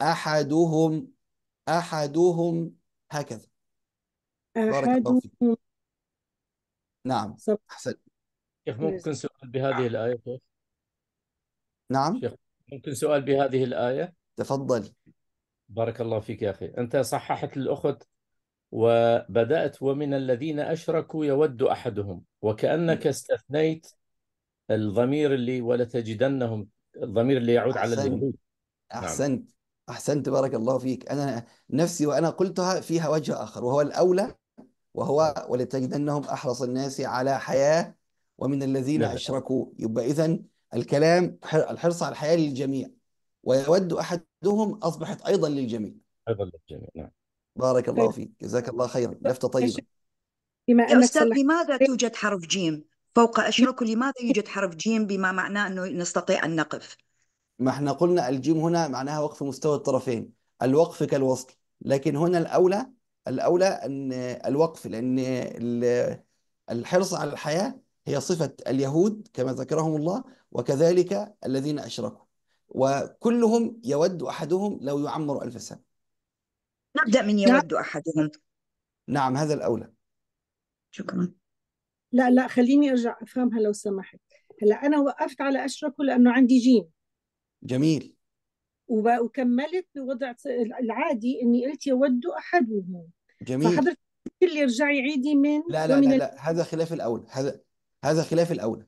أحدهم هكذا. بارك الله فيك. أحدهم. نعم، أحسن. شيخ ممكن سؤال بهذه الآية شيخ؟ نعم، شيخ ممكن سؤال بهذه الآية؟ تفضل. بارك الله فيك يا أخي. أنت صححت الأخت وبدأت ومن الذين أشركوا يود أحدهم، وكأنك استثنيت الضمير اللي ولتجدنهم، الضمير اللي يعود على أحسنت اليهود. نعم. أحسنت بارك الله فيك. أنا نفسي وأنا قلتها فيها وجه آخر، وهو الأولى، وهو ولتجدنهم أحرص الناس على حياة ومن الذين نعم. أشركوا. يبقى إذن الكلام الحرص على الحياة للجميع، ويود أحدهم أصبحت أيضا للجميع. أيضا للجميع. نعم. بارك الله طيب فيك، جزاك الله خيرا، لفتة طيبة. بما يا أنك أستاذ، صلحت لماذا توجد حرف جيم فوق أشركوا؟ لماذا يوجد حرف جيم بما معناه أنه نستطيع أن نقف؟ ما احنا قلنا الجيم هنا معناها وقف مستوى الطرفين، الوقف كالوصل، لكن هنا الأولى أن الوقف، لأن الحرص على الحياة هي صفة اليهود كما ذكرهم الله، وكذلك الذين أشركوا، وكلهم يود أحدهم لو يعمر 1000 سنة. نبدأ من نعم. يود أحدهم. نعم، هذا الأولى. شكرا. لا خليني أرجع أفهمها لو سمحت. هلا أنا وقفت على أشركوا لأنه عندي جيم، جميل. وكملت بوضع العادي إني قلت يود أحدهم. جميل. فحضرتك اللي ارجعي عيدي من لا لا ومن لا لا، هذا خلاف الأولى، هذا خلاف الأولى.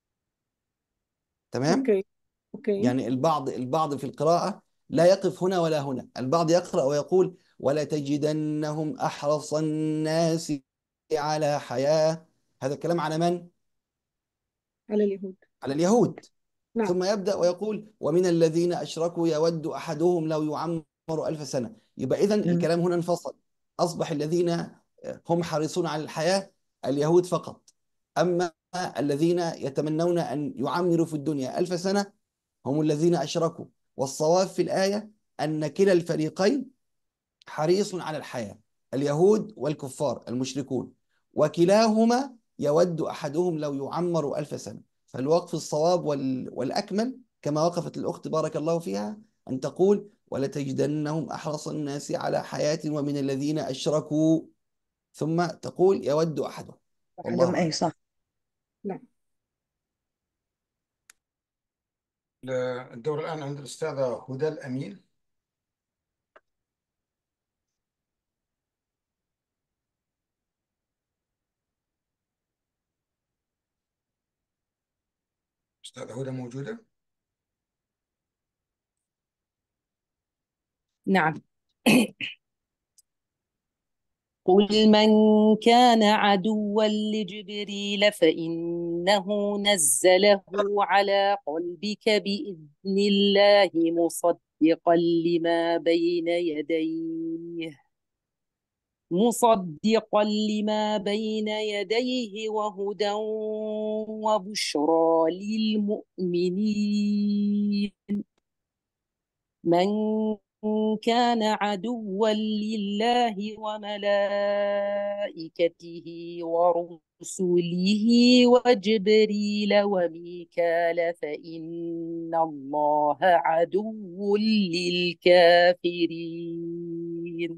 تمام. أوكي. يعني البعض في القراءة لا يقف هنا ولا هنا، البعض يقرأ ويقول ولتجدنهم أحرص الناس على حياة. هذا الكلام على من؟ على اليهود. على اليهود. نعم. ثم يبدأ ويقول ومن الذين أشركوا يود أحدهم لو يعمر 1000 سنة. يبقى إذن الكلام هنا انفصل، أصبح الذين هم حريصون على الحياة اليهود فقط، أما الذين يتمنون أن يعمروا في الدنيا 1000 سنة هم الذين أشركوا. والصواب في الآية أن كلا الفريقين حريص على الحياة، اليهود والكفار المشركون، وكلاهما يود أحدهم لو يعمر 1000 سنة. فالوقف الصواب والأكمل كما وقفت الأخت بارك الله فيها أن تقول ولتجدنهم أحرص الناس على حياة ومن الذين أشركوا، ثم تقول يود أحدهم. والله أحدهم، أي أعلم. صح. نعم. الدور الآن عند الأستاذة هدى الأمين. أستاذة هدى موجودة؟ نعم. قل من كان عدوا لجبريل فإنه نزله على قلبك بإذن الله مصدقا لما بين يديه وهدى وبشرى للمؤمنين. من كان عدوا لله وملائكته ورسله وجبريل وميكال فإن الله عدو للكافرين.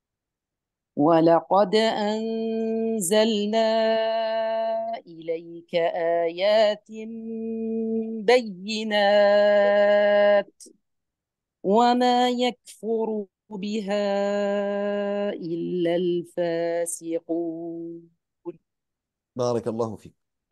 ولقد أنزلنا إليك آيات بينات وما يكفر بها إلا الفاسقون. بارك الله فيك.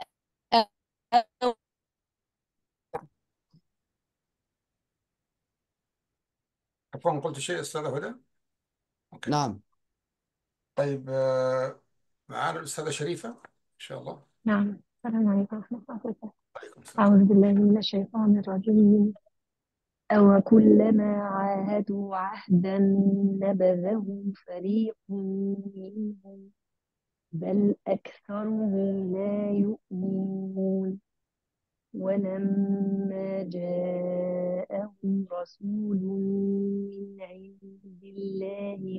عفوا قلت شيء أستاذة هدى؟ أوكي. نعم. طيب معانا الأستاذة شريفة إن شاء الله. نعم. السلام عليكم ورحمة الله وبركاته. عليكم السلام. أعوذ بالله من الشيطان الرجيم. أو كلما عاهدوا عهدا نبذه فريق منهم بل أكثرهم لا يؤمنون. ولما جاءهم رسول من عند الله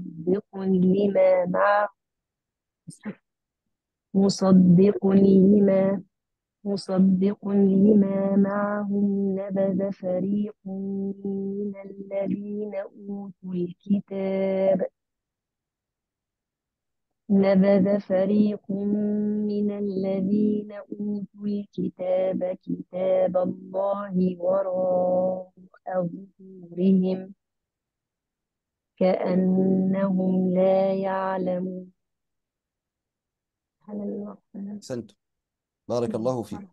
مصدق لما معهم نبذ فريق من الذين أوتوا الكتاب كتاب الله وراء ظهورهم كأنهم لا يعلمون. أحسنتم. بارك الله فيك.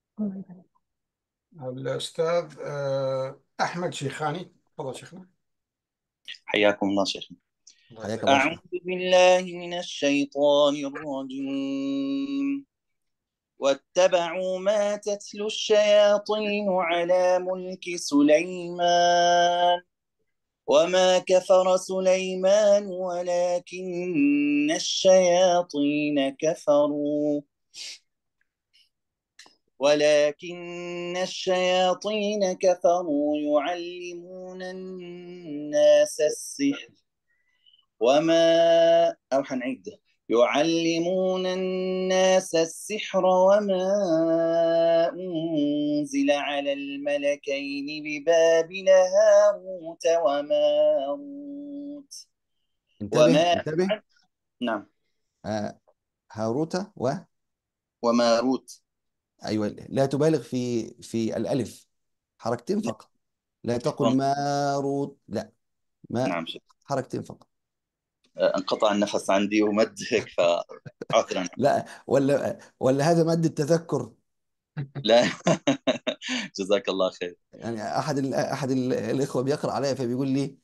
الأستاذ أحمد شيخاني، تفضل شيخنا. حياكم الله شيخنا. حياك الله أعوذ بالله من الشيطان الرجيم. واتبعوا ما تتلو الشياطين على ملك سليمان وما كفر سليمان ولكن الشياطين كفروا يعلمون الناس السحر وما أنزل على الملكين ببابل هاروت وماروت انتبه. نعم. هاروت وماروت. أيوة، لا تبالغ في الألف، حركتين فقط. لا تقل ماروت، لا، نعم شيخ. حركتين فقط. انقطع النفس عندي ومد هيك فعذرا. لا، ولا هذا مد التذكر. لا. جزاك الله خير. يعني أحد الإخوة بيقرأ عليا فبيقول لي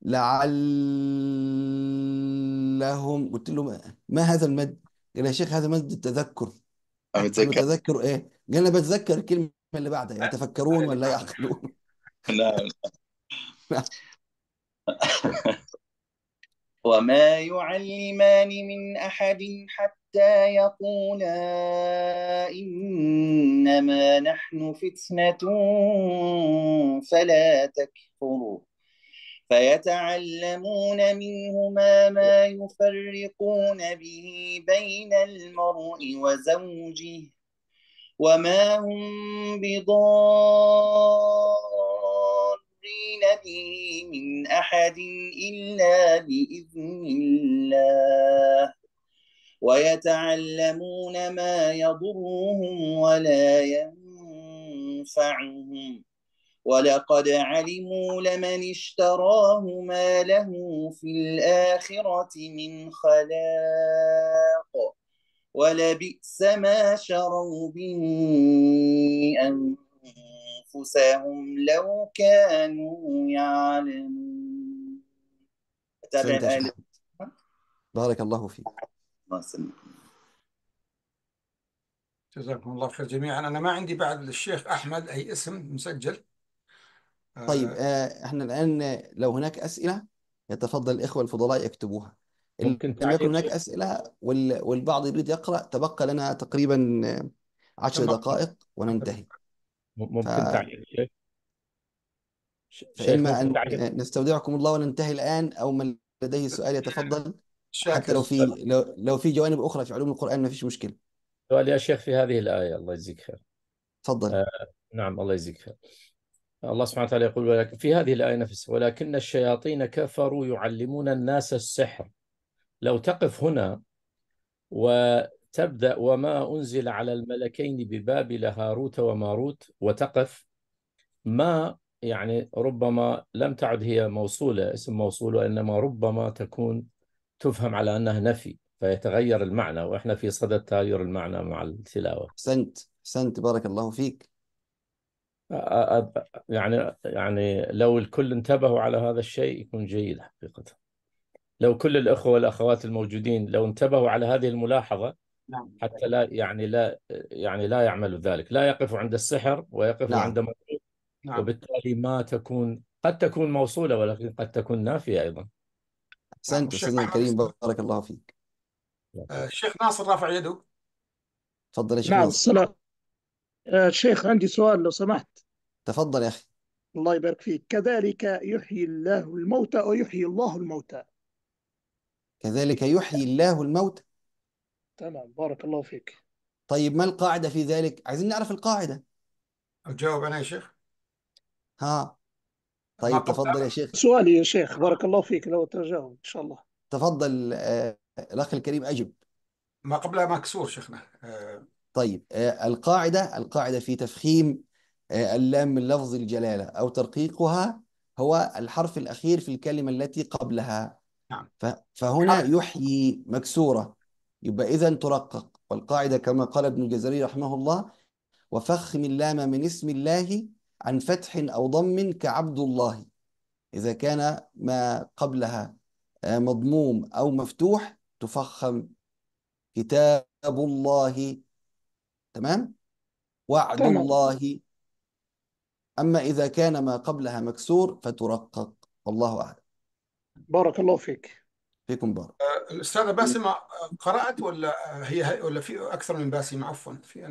لعلهم، قلت له ما هذا المد؟ قال يا شيخ هذا مد التذكر. قلت له تذكر إيه؟ قال أنا بتذكر كلمة اللي بعدها يتفكرون ولا يعقلون؟ نعم. وما يعلمان من أحد حتى يقولا إنما نحن فتنة فلا تكفر فيتعلمون منهما ما يفرقون به بين المرء وزوجه وما هم بضارين به من أحد إلا بإذن الله ويتعلمون ما يضرهم ولا ينفعهم ولقد علموا لمن اشتراه ما له في الآخرة من خلاق ولبئس ما شروا به أنفسهم لو كانوا يعلمون. أتابع أحسنت يا الآية. شيخ أحمد. بارك الله فيك. الله يسلمك. جزاكم الله خير جميعا. أنا ما عندي بعد الشيخ أحمد أي اسم مسجل. طيب احنا الآن لو هناك أسئلة يتفضل الإخوة الفضلاء يكتبوها. إن ممكن لم تعليق يكن هناك شيخ؟ أسئلة والبعض يريد يقرأ، تبقى لنا تقريبا 10 دقائق وننتهي. ممكن تعليق شيخ؟ شيخ فإما ممكن أن تعليق؟ نستودعكم الله وننتهي الآن، أو من لديه سؤال يتفضل، حتى شاكر. لو في جوانب أخرى في علوم القرآن ما فيش مشكلة. سؤال يا شيخ في هذه الآية، الله يجزيك خير. تفضل. نعم الله يجزيك خير. الله سبحانه وتعالى يقول ولكن في هذه الآية نفسها ولكن الشياطين كفروا يعلمون الناس السحر. لو تقف هنا وتبدأ وما أنزل على الملكين ببابل هاروت وماروت وتقف، ما يعني ربما لم تعد هي موصولة اسم موصول، وإنما ربما تكون تفهم على أنها نفي فيتغير المعنى، وإحنا في صدد تغير المعنى مع التلاوة. أحسنت بارك الله فيك. يعني لو الكل انتبهوا على هذا الشيء يكون جيد حقيقة. لو كل الأخوة والأخوات الموجودين لو انتبهوا على هذه الملاحظة حتى لا يعملوا ذلك، لا يقفوا عند السحر ويقفوا عند نعم. مرض، وبالتالي ما تكون قد تكون موصولة ولكن قد تكون نافية أيضا. أحسنت أستاذنا الكريم بارك الله فيك. الشيخ ناصر رافع يده. تفضل يا شيخ نعم ناصر. الصلاة. شيخ عندي سؤال لو سمحت. تفضل يا أخي. الله يبارك فيك. كذلك يحيي الله الموتى ويحيي الله الموتى. كذلك يحيي الله الموتى. تمام بارك الله فيك. طيب ما القاعدة في ذلك؟ عايزين نعرف القاعدة. أجاوب أنا يا شيخ. ها طيب تفضل يا شيخ. سؤالي يا شيخ بارك الله فيك لو تجاوب إن شاء الله. تفضل الأخ الكريم أجب. ما قبلها مكسور شيخنا. طيب القاعدة في تفخيم اللام من لفظ الجلالة أو ترقيقها هو الحرف الأخير في الكلمة التي قبلها. نعم. فهنا يحيي مكسورة، يبقى إذن ترقق. والقاعدة كما قال ابن الجزري رحمه الله: وفخم اللام من اسم الله عن فتح أو ضم كعبد الله. إذا كان ما قبلها مضموم أو مفتوح تفخم. كتاب الله، تمام، وعد تمام. الله. أما إذا كان ما قبلها مكسور فترقق. والله أعلم. بارك الله فيك. فيكم بارك. الأستاذة باسمة قرأت ولا ولا في أكثر من باسمة؟ عفوا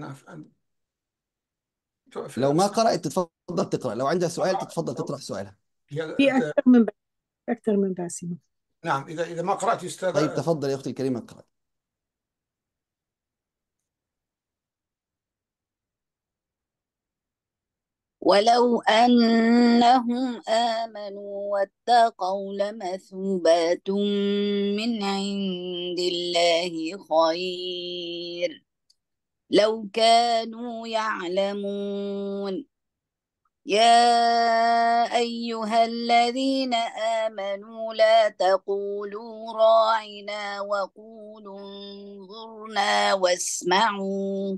لو ما قرأت تتفضل تقرأ، لو عندها سؤال تتفضل تطرح سؤالها. في أكثر من باسمة. نعم إذا ما قرأت يا أستاذة. طيب تفضل يا أختي الكريمة اقرأ. ولو أنهم آمنوا واتقوا لمثوبات من عند الله خير لو كانوا يعلمون. يا أيها الذين آمنوا لا تقولوا راعنا وقولوا انظرنا واسمعوا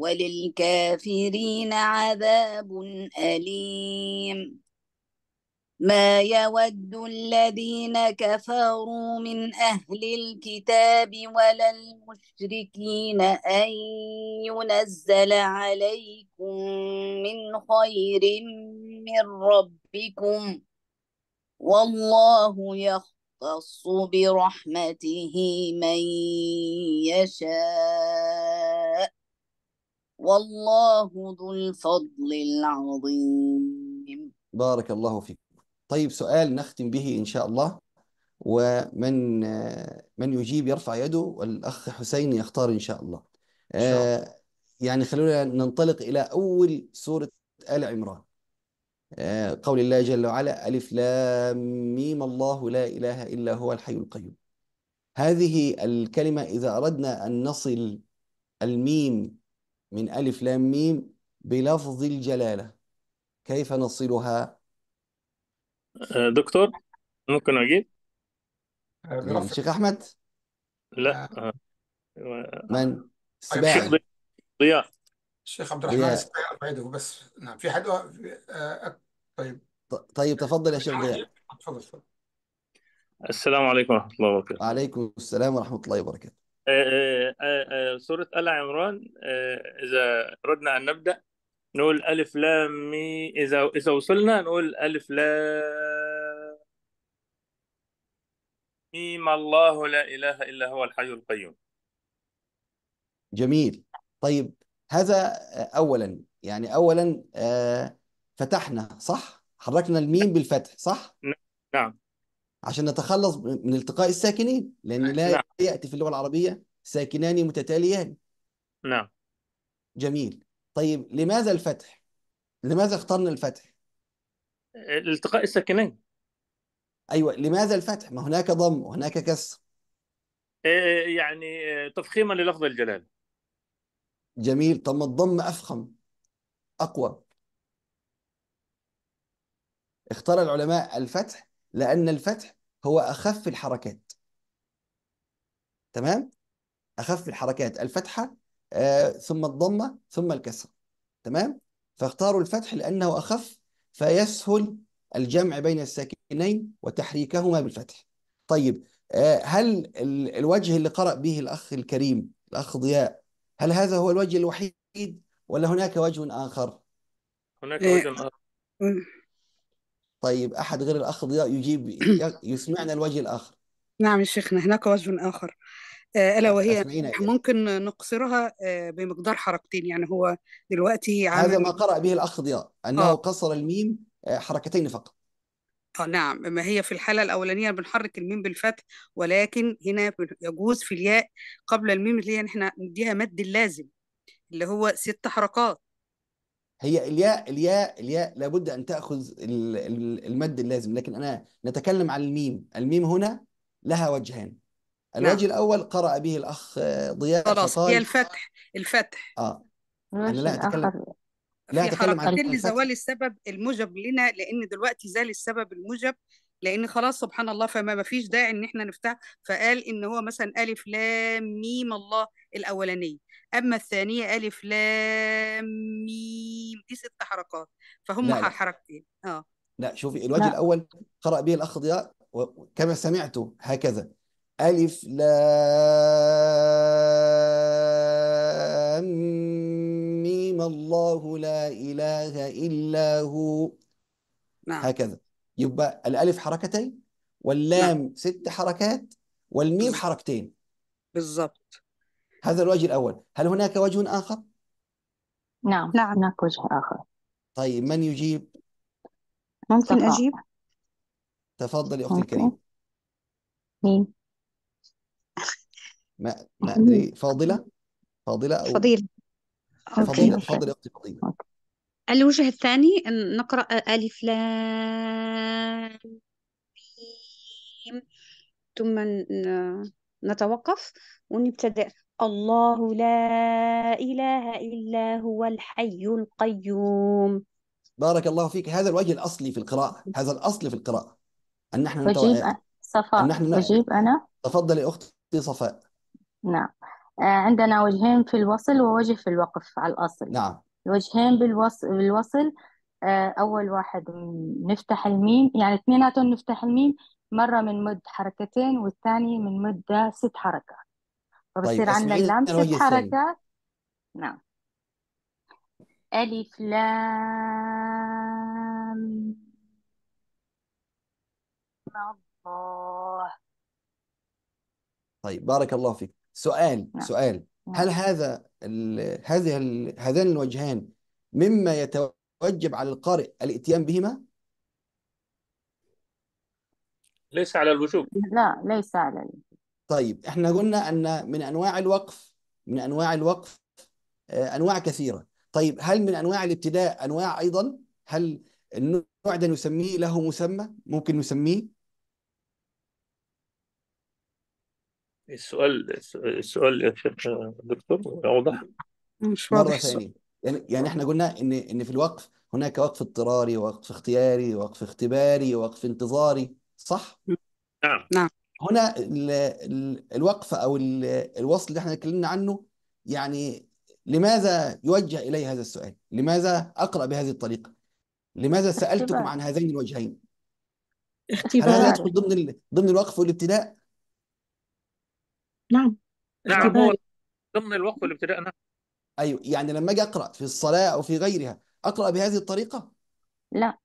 وللكافرين عذاب أليم. ما يود الذين كفروا من أهل الكتاب ولا المشركين أن ينزل عليكم من خير من ربكم والله يختص برحمته من يشاء والله ذو الفضل العظيم. بارك الله فيك. طيب سؤال نختم به إن شاء الله، ومن من يجيب يرفع يده، والأخ حسين يختار إن شاء الله. إن شاء الله. يعني خلونا ننطلق إلى أول سورة آل عمران. قول الله جل وعلا: ألف لام ميم الله لا إله إلا هو الحي القيوم. هذه الكلمة إذا أردنا أن نصل الميم من ألف لام ميم بلفظ الجلالة، كيف نصلها؟ دكتور ممكن أجيب؟ برفع. الشيخ أحمد؟ لا من؟ طيب السباعي. ضياء. الشيخ عبد الرحمن ضياء. السباعي يرفع يده بس. نعم في حد طيب طيب تفضل يا شيخ ضياء. تفضل. السلام عليكم ورحمة الله وبركاته. وعليكم السلام ورحمة الله وبركاته. سورة آل عمران، إذا أردنا أن نبدأ نقول ألف لام مي، إذا وصلنا نقول ألف لام ميم الله لا إله إلا هو الحي القيوم. جميل. طيب هذا أولا، يعني أولا فتحنا صح؟ حركنا الميم بالفتح صح؟ نعم. عشان نتخلص من التقاء الساكنين، لأن لا نعم. يأتي في اللغة العربية ساكنان متتاليان. نعم. جميل. طيب لماذا الفتح؟ لماذا اخترنا الفتح؟ التقاء الساكنين. أيوة، لماذا الفتح؟ ما هناك ضم وهناك كسر. يعني تفخيما للفظ الجلال. جميل. طب ما الضم أفخم أقوى. اختار العلماء الفتح لأن الفتح هو أخف الحركات. تمام؟ أخف الحركات الفتحة، ثم الضمة ثم الكسر. تمام؟ فاختاروا الفتح لأنه أخف، فيسهل الجمع بين الساكنين وتحريكهما بالفتح. طيب هل الوجه اللي قرأ به الأخ الكريم الأخ ضياء، هل هذا هو الوجه الوحيد ولا هناك وجه آخر؟ هناك وجه آخر. طيب أحد غير الأخ ضياء يجيب يسمعنا الوجه الآخر. نعم يا شيخنا، هناك وجه آخر ألا وهي أسمعينا إياه. ممكن نقصرها بمقدار حركتين. يعني هو دلوقتي هذا عامل ما قرأ به الأخ ضياء، أنه قصر الميم حركتين فقط. نعم. ما هي في الحالة الأولانية بنحرك الميم بالفتح، ولكن هنا يجوز في الياء قبل الميم اللي هي احنا نديها مد اللازم اللي هو 6 حركات. هي الياء لابد أن تأخذ المد اللازم، لكن أنا نتكلم عن الميم. الميم هنا لها وجهان. الوجه الأول قرأ به الأخ ضياء خلاص، هي فقال الفتح. أنا لا أتكلم في عن حركتين الفتح. لزوال السبب الموجب لنا، لأن دلوقتي زال السبب الموجب، لأن خلاص سبحان الله، فما فيش داعي إن احنا نفتح. فقال إن هو مثلا ألف لام ميم الله الأولانية، أما الثانية ألف لام ميم دي 6 حركات، فهم لا حركتين. لا شوفي، الوجه الأول قرأ به الأخ ضياء كما سمعته هكذا: ألف لام ميم الله لا إله إلا هو. هكذا. يبقى الألف حركتين واللام 6 حركات والميم حركتين. بالضبط. هذا الوجه الأول. هل هناك وجه آخر؟ نعم هناك وجه آخر. طيب من يجيب؟ ممكن أجيب؟ تفضل يا أختي الكريم. مين؟ ما أدري. فاضلة أو فضيلة. تفضل يا أختي فضيلة. الوجه الثاني نقرأ ألف لام ميم، ثم نتوقف ونبتدأ الله لا إله إلا هو الحي القيوم. بارك الله فيك. هذا الوجه الأصلي في القراءة، هذا الأصل في القراءة، أن نحن أجيب أنا. تفضل يا أختي صفاء. نعم. عندنا وجهين في الوصل ووجه في الوقف على الأصل. نعم. الوجهين بالوصل أول واحد نفتح الميم، يعني اثنيناتهم نفتح الميم، مرة من مد حركتين والثاني من مد 6 حركات، طيب فبصير عندنا اسمعينا اللام 6 الوجه الثاني. حركات. نعم. ألف لام الله. طيب بارك الله فيك. سؤال نعم. هل نعم. هذان الوجهان مما يتوجب على القارئ الاتيان بهما؟ ليس على الوجوب. لا، ليس على طيب احنا قلنا ان من انواع الوقف انواع كثيرة. طيب هل من انواع الابتداء انواع ايضا؟ هل النوع ده نسميه له مسمى ممكن نسميه؟ السؤال يا شيخ دكتور واضح؟ مش مرة واضح السؤال. ثانية، يعني احنا قلنا ان في الوقف هناك وقف اضطراري، ووقف اختياري، ووقف اختباري، ووقف انتظاري، صح؟ نعم. نعم. هنا الوقف او الوصل اللي احنا اتكلمنا عنه، يعني لماذا يوجه الي هذا السؤال؟ لماذا اقرأ بهذه الطريقة؟ لماذا سألتكم اختبار. عن هذين الوجهين؟ هل اختبار. هذا اختباري. يدخل ضمن الوقف والابتداء؟ نعم، نعم، هو اختباري. ضمن الوقف والابتداء. نعم. ايوه، يعني لما اجي اقرأ في الصلاة او في غيرها اقرأ بهذه الطريقة؟ لا.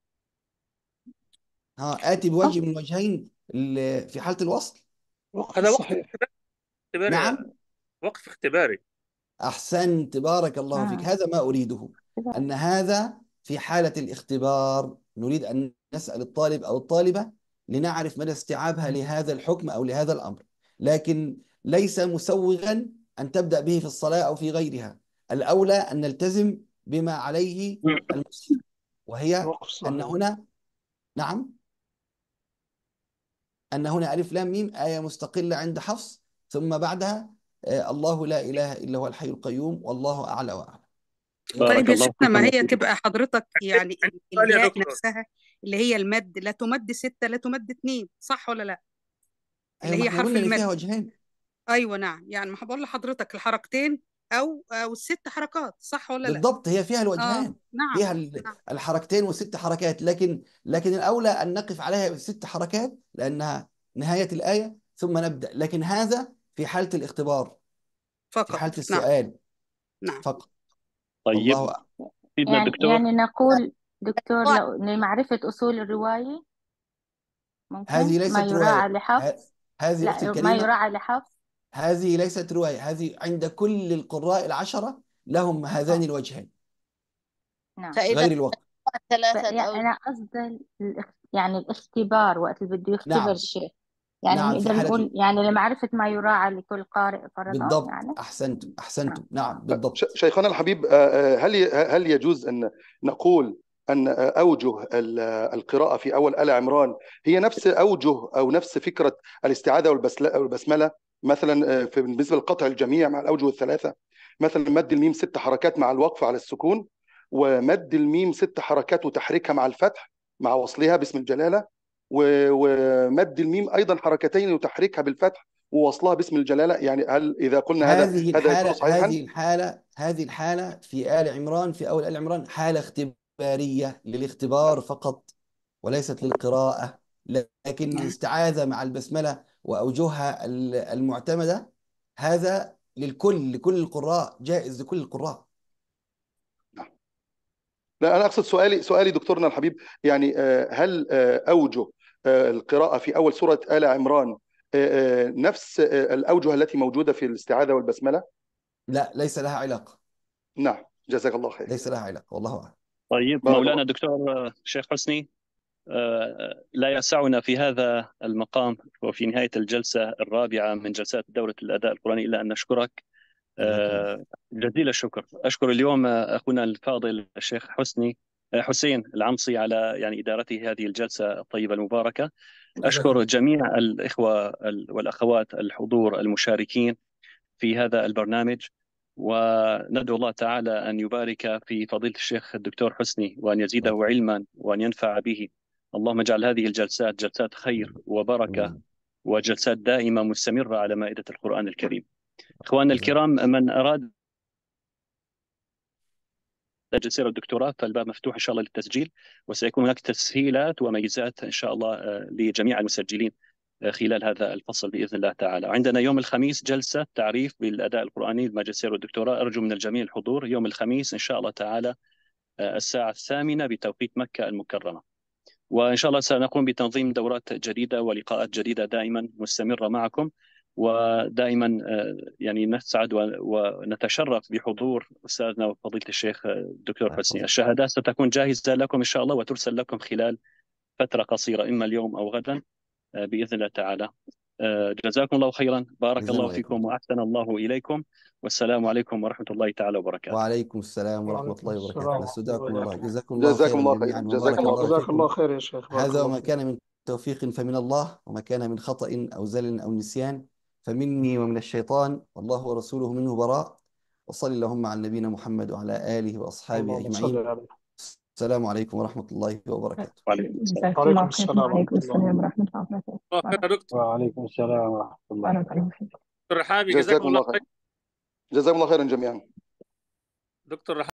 آتي بوجه من الوجهين في حالة الوصل؟ وقف هذا وقف الصحيح. اختباري، نعم. وقف اختباري. أحسنت، بارك الله فيك. هذا ما أريده، اختبار. أن هذا في حالة الاختبار نريد أن نسأل الطالب أو الطالبة لنعرف مدى استيعابها لهذا الحكم أو لهذا الأمر، لكن ليس مسوغا أن تبدأ به في الصلاة أو في غيرها. الأولى أن نلتزم بما عليه المسلم، وهي وقف أن الصحيح. هنا، نعم، أن هنا ألف لام ميم آية مستقلة عند حفص، ثم بعدها الله لا إله إلا هو الحي القيوم والله أعلى وأعلم. طيب بارك يا الله شيخنا، ما فيكم. هي تبقى حضرتك يعني عندي سؤال يا الياء دكتور. نفسها اللي هي المد لا تمد 6 لا تمد 2، صح ولا لا؟ أيوة، اللي ما هي احنا حرف قلنا إن المد. فيها وجهين. ايوه نعم، يعني ما بقول لحضرتك الحركتين او الست حركات، صح ولا لا؟ بالضبط، هي فيها الوجهان، نعم. فيها نعم. الحركتين والست حركات، لكن الأولى أن نقف عليها بالست حركات لأنها نهاية الآية ثم نبدأ، لكن هذا في حالة الاختبار، في فقط. حالة نعم. السؤال نعم. فقط. طيب والله أعلم. سيدنا الدكتور. يعني نقول دكتور لو لمعرفة أصول الرواية ممكن هذه ما ليست يراعى رواية. لحفظ. هذه أختي لا، ما الكريمة، يراعى لحفظ. هذه ليست رواية، هذه عند كل القراء العشرة لهم هذان الوجهين نعم. فإذا غير الوقت. ثلاثة يعني أوجه. أنا قصدي يعني الاختبار وقت اللي بده يختبر نعم، الشيء، يعني نعم، في بنقدر نقول حالة يعني لمعرفة ما يراعى لكل قارئ فرضا بالضبط. يعني. أحسنتم، نعم بالضبط. شيخنا الحبيب، هل يجوز أن نقول أن أوجه القراءة في أول آل عمران هي نفس أوجه أو نفس فكرة الاستعاذة والبسملة؟ مثلا بالنسبة لقطع الجميع مع الأوجه الثلاثة، مثلا مد الميم 6 حركات مع الوقف على السكون، ومد الميم 6 حركات وتحريكها مع الفتح مع وصلها باسم الجلالة، ومد الميم أيضا حركتين وتحريكها بالفتح ووصلها باسم الجلالة. يعني هل إذا قلنا هذا يكون صحيحا؟ هذه الحالة في آل عمران، في أول آل عمران، حالة اختبارية للاختبار فقط وليست للقراءة، لكن الاستعاذة مع البسملة وأوجهها المعتمدة هذا لكل القراء، جائز لكل القراء. لا، أنا أقصد سؤالي دكتورنا الحبيب، يعني هل أوجه القراءة في أول سورة آل عمران نفس الأوجه التي موجودة في الاستعاذة والبسملة؟ لا، ليس لها علاقة. نعم، جزاك الله خير. ليس لها علاقة، والله أعلم. طيب مولانا دكتور شيخ حسني، لا يسعنا في هذا المقام وفي نهاية الجلسة الرابعة من جلسات دورة الأداء القرآني إلا أن نشكرك جزيل الشكر. أشكر اليوم أخونا الفاضل الشيخ حسين العمصي على يعني إدارته هذه الجلسة الطيبة المباركة. أشكر جميع الإخوة والأخوات الحضور المشاركين في هذا البرنامج، وندعو الله تعالى أن يبارك في فضيلة الشيخ الدكتور حسني وأن يزيده علما وأن ينفع به. اللهم اجعل هذه الجلسات جلسات خير وبركة وجلسات دائمة مستمرة على مائدة القرآن الكريم. إخواننا الكرام، من أراد الماجستير والدكتوراه، فالباب مفتوح إن شاء الله للتسجيل، وسيكون هناك تسهيلات وميزات إن شاء الله لجميع المسجلين خلال هذا الفصل بإذن الله تعالى. عندنا يوم الخميس جلسة تعريف بالأداء القرآني الماجستير والدكتوراه، أرجو من الجميع الحضور يوم الخميس إن شاء الله تعالى الساعة 8 بتوقيت مكة المكرمة. وإن شاء الله سنقوم بتنظيم دورات جديدة ولقاءات جديدة دائما مستمرة معكم، ودائما يعني نسعد ونتشرف بحضور أستاذنا وفضيلة الشيخ الدكتور حسني. الشهادات ستكون جاهزة لكم إن شاء الله وترسل لكم خلال فترة قصيرة، إما اليوم أو غدا بإذن الله تعالى. جزاكم الله خيرا، بارك الله فيكم وأحسن الله إليكم، والسلام عليكم ورحمة الله تعالى وبركاته. وعليكم السلام ورحمة الله وبركاته. نستودعكم الله. جزاكم الله خيرا الله جميعا خير. وبارك الله جزاك فيكم. الله خير يا شيخ. هذا وما كان من توفيق فمن الله، وما كان من خطأ أو زلل أو نسيان فمني ومن الشيطان، والله ورسوله منه براء. وصل اللهم على نبينا محمد وعلى آله وأصحابه أجمعين. السلام عليكم ورحمة الله وبركاته. وعليكم السلام. وعليكم السلام ورحمة الله وبركاته. وعليكم السلام ورحمة الله. دكتور رحابي جزاكم الله خير. جزاكم الله خيرا جميعا. دكتور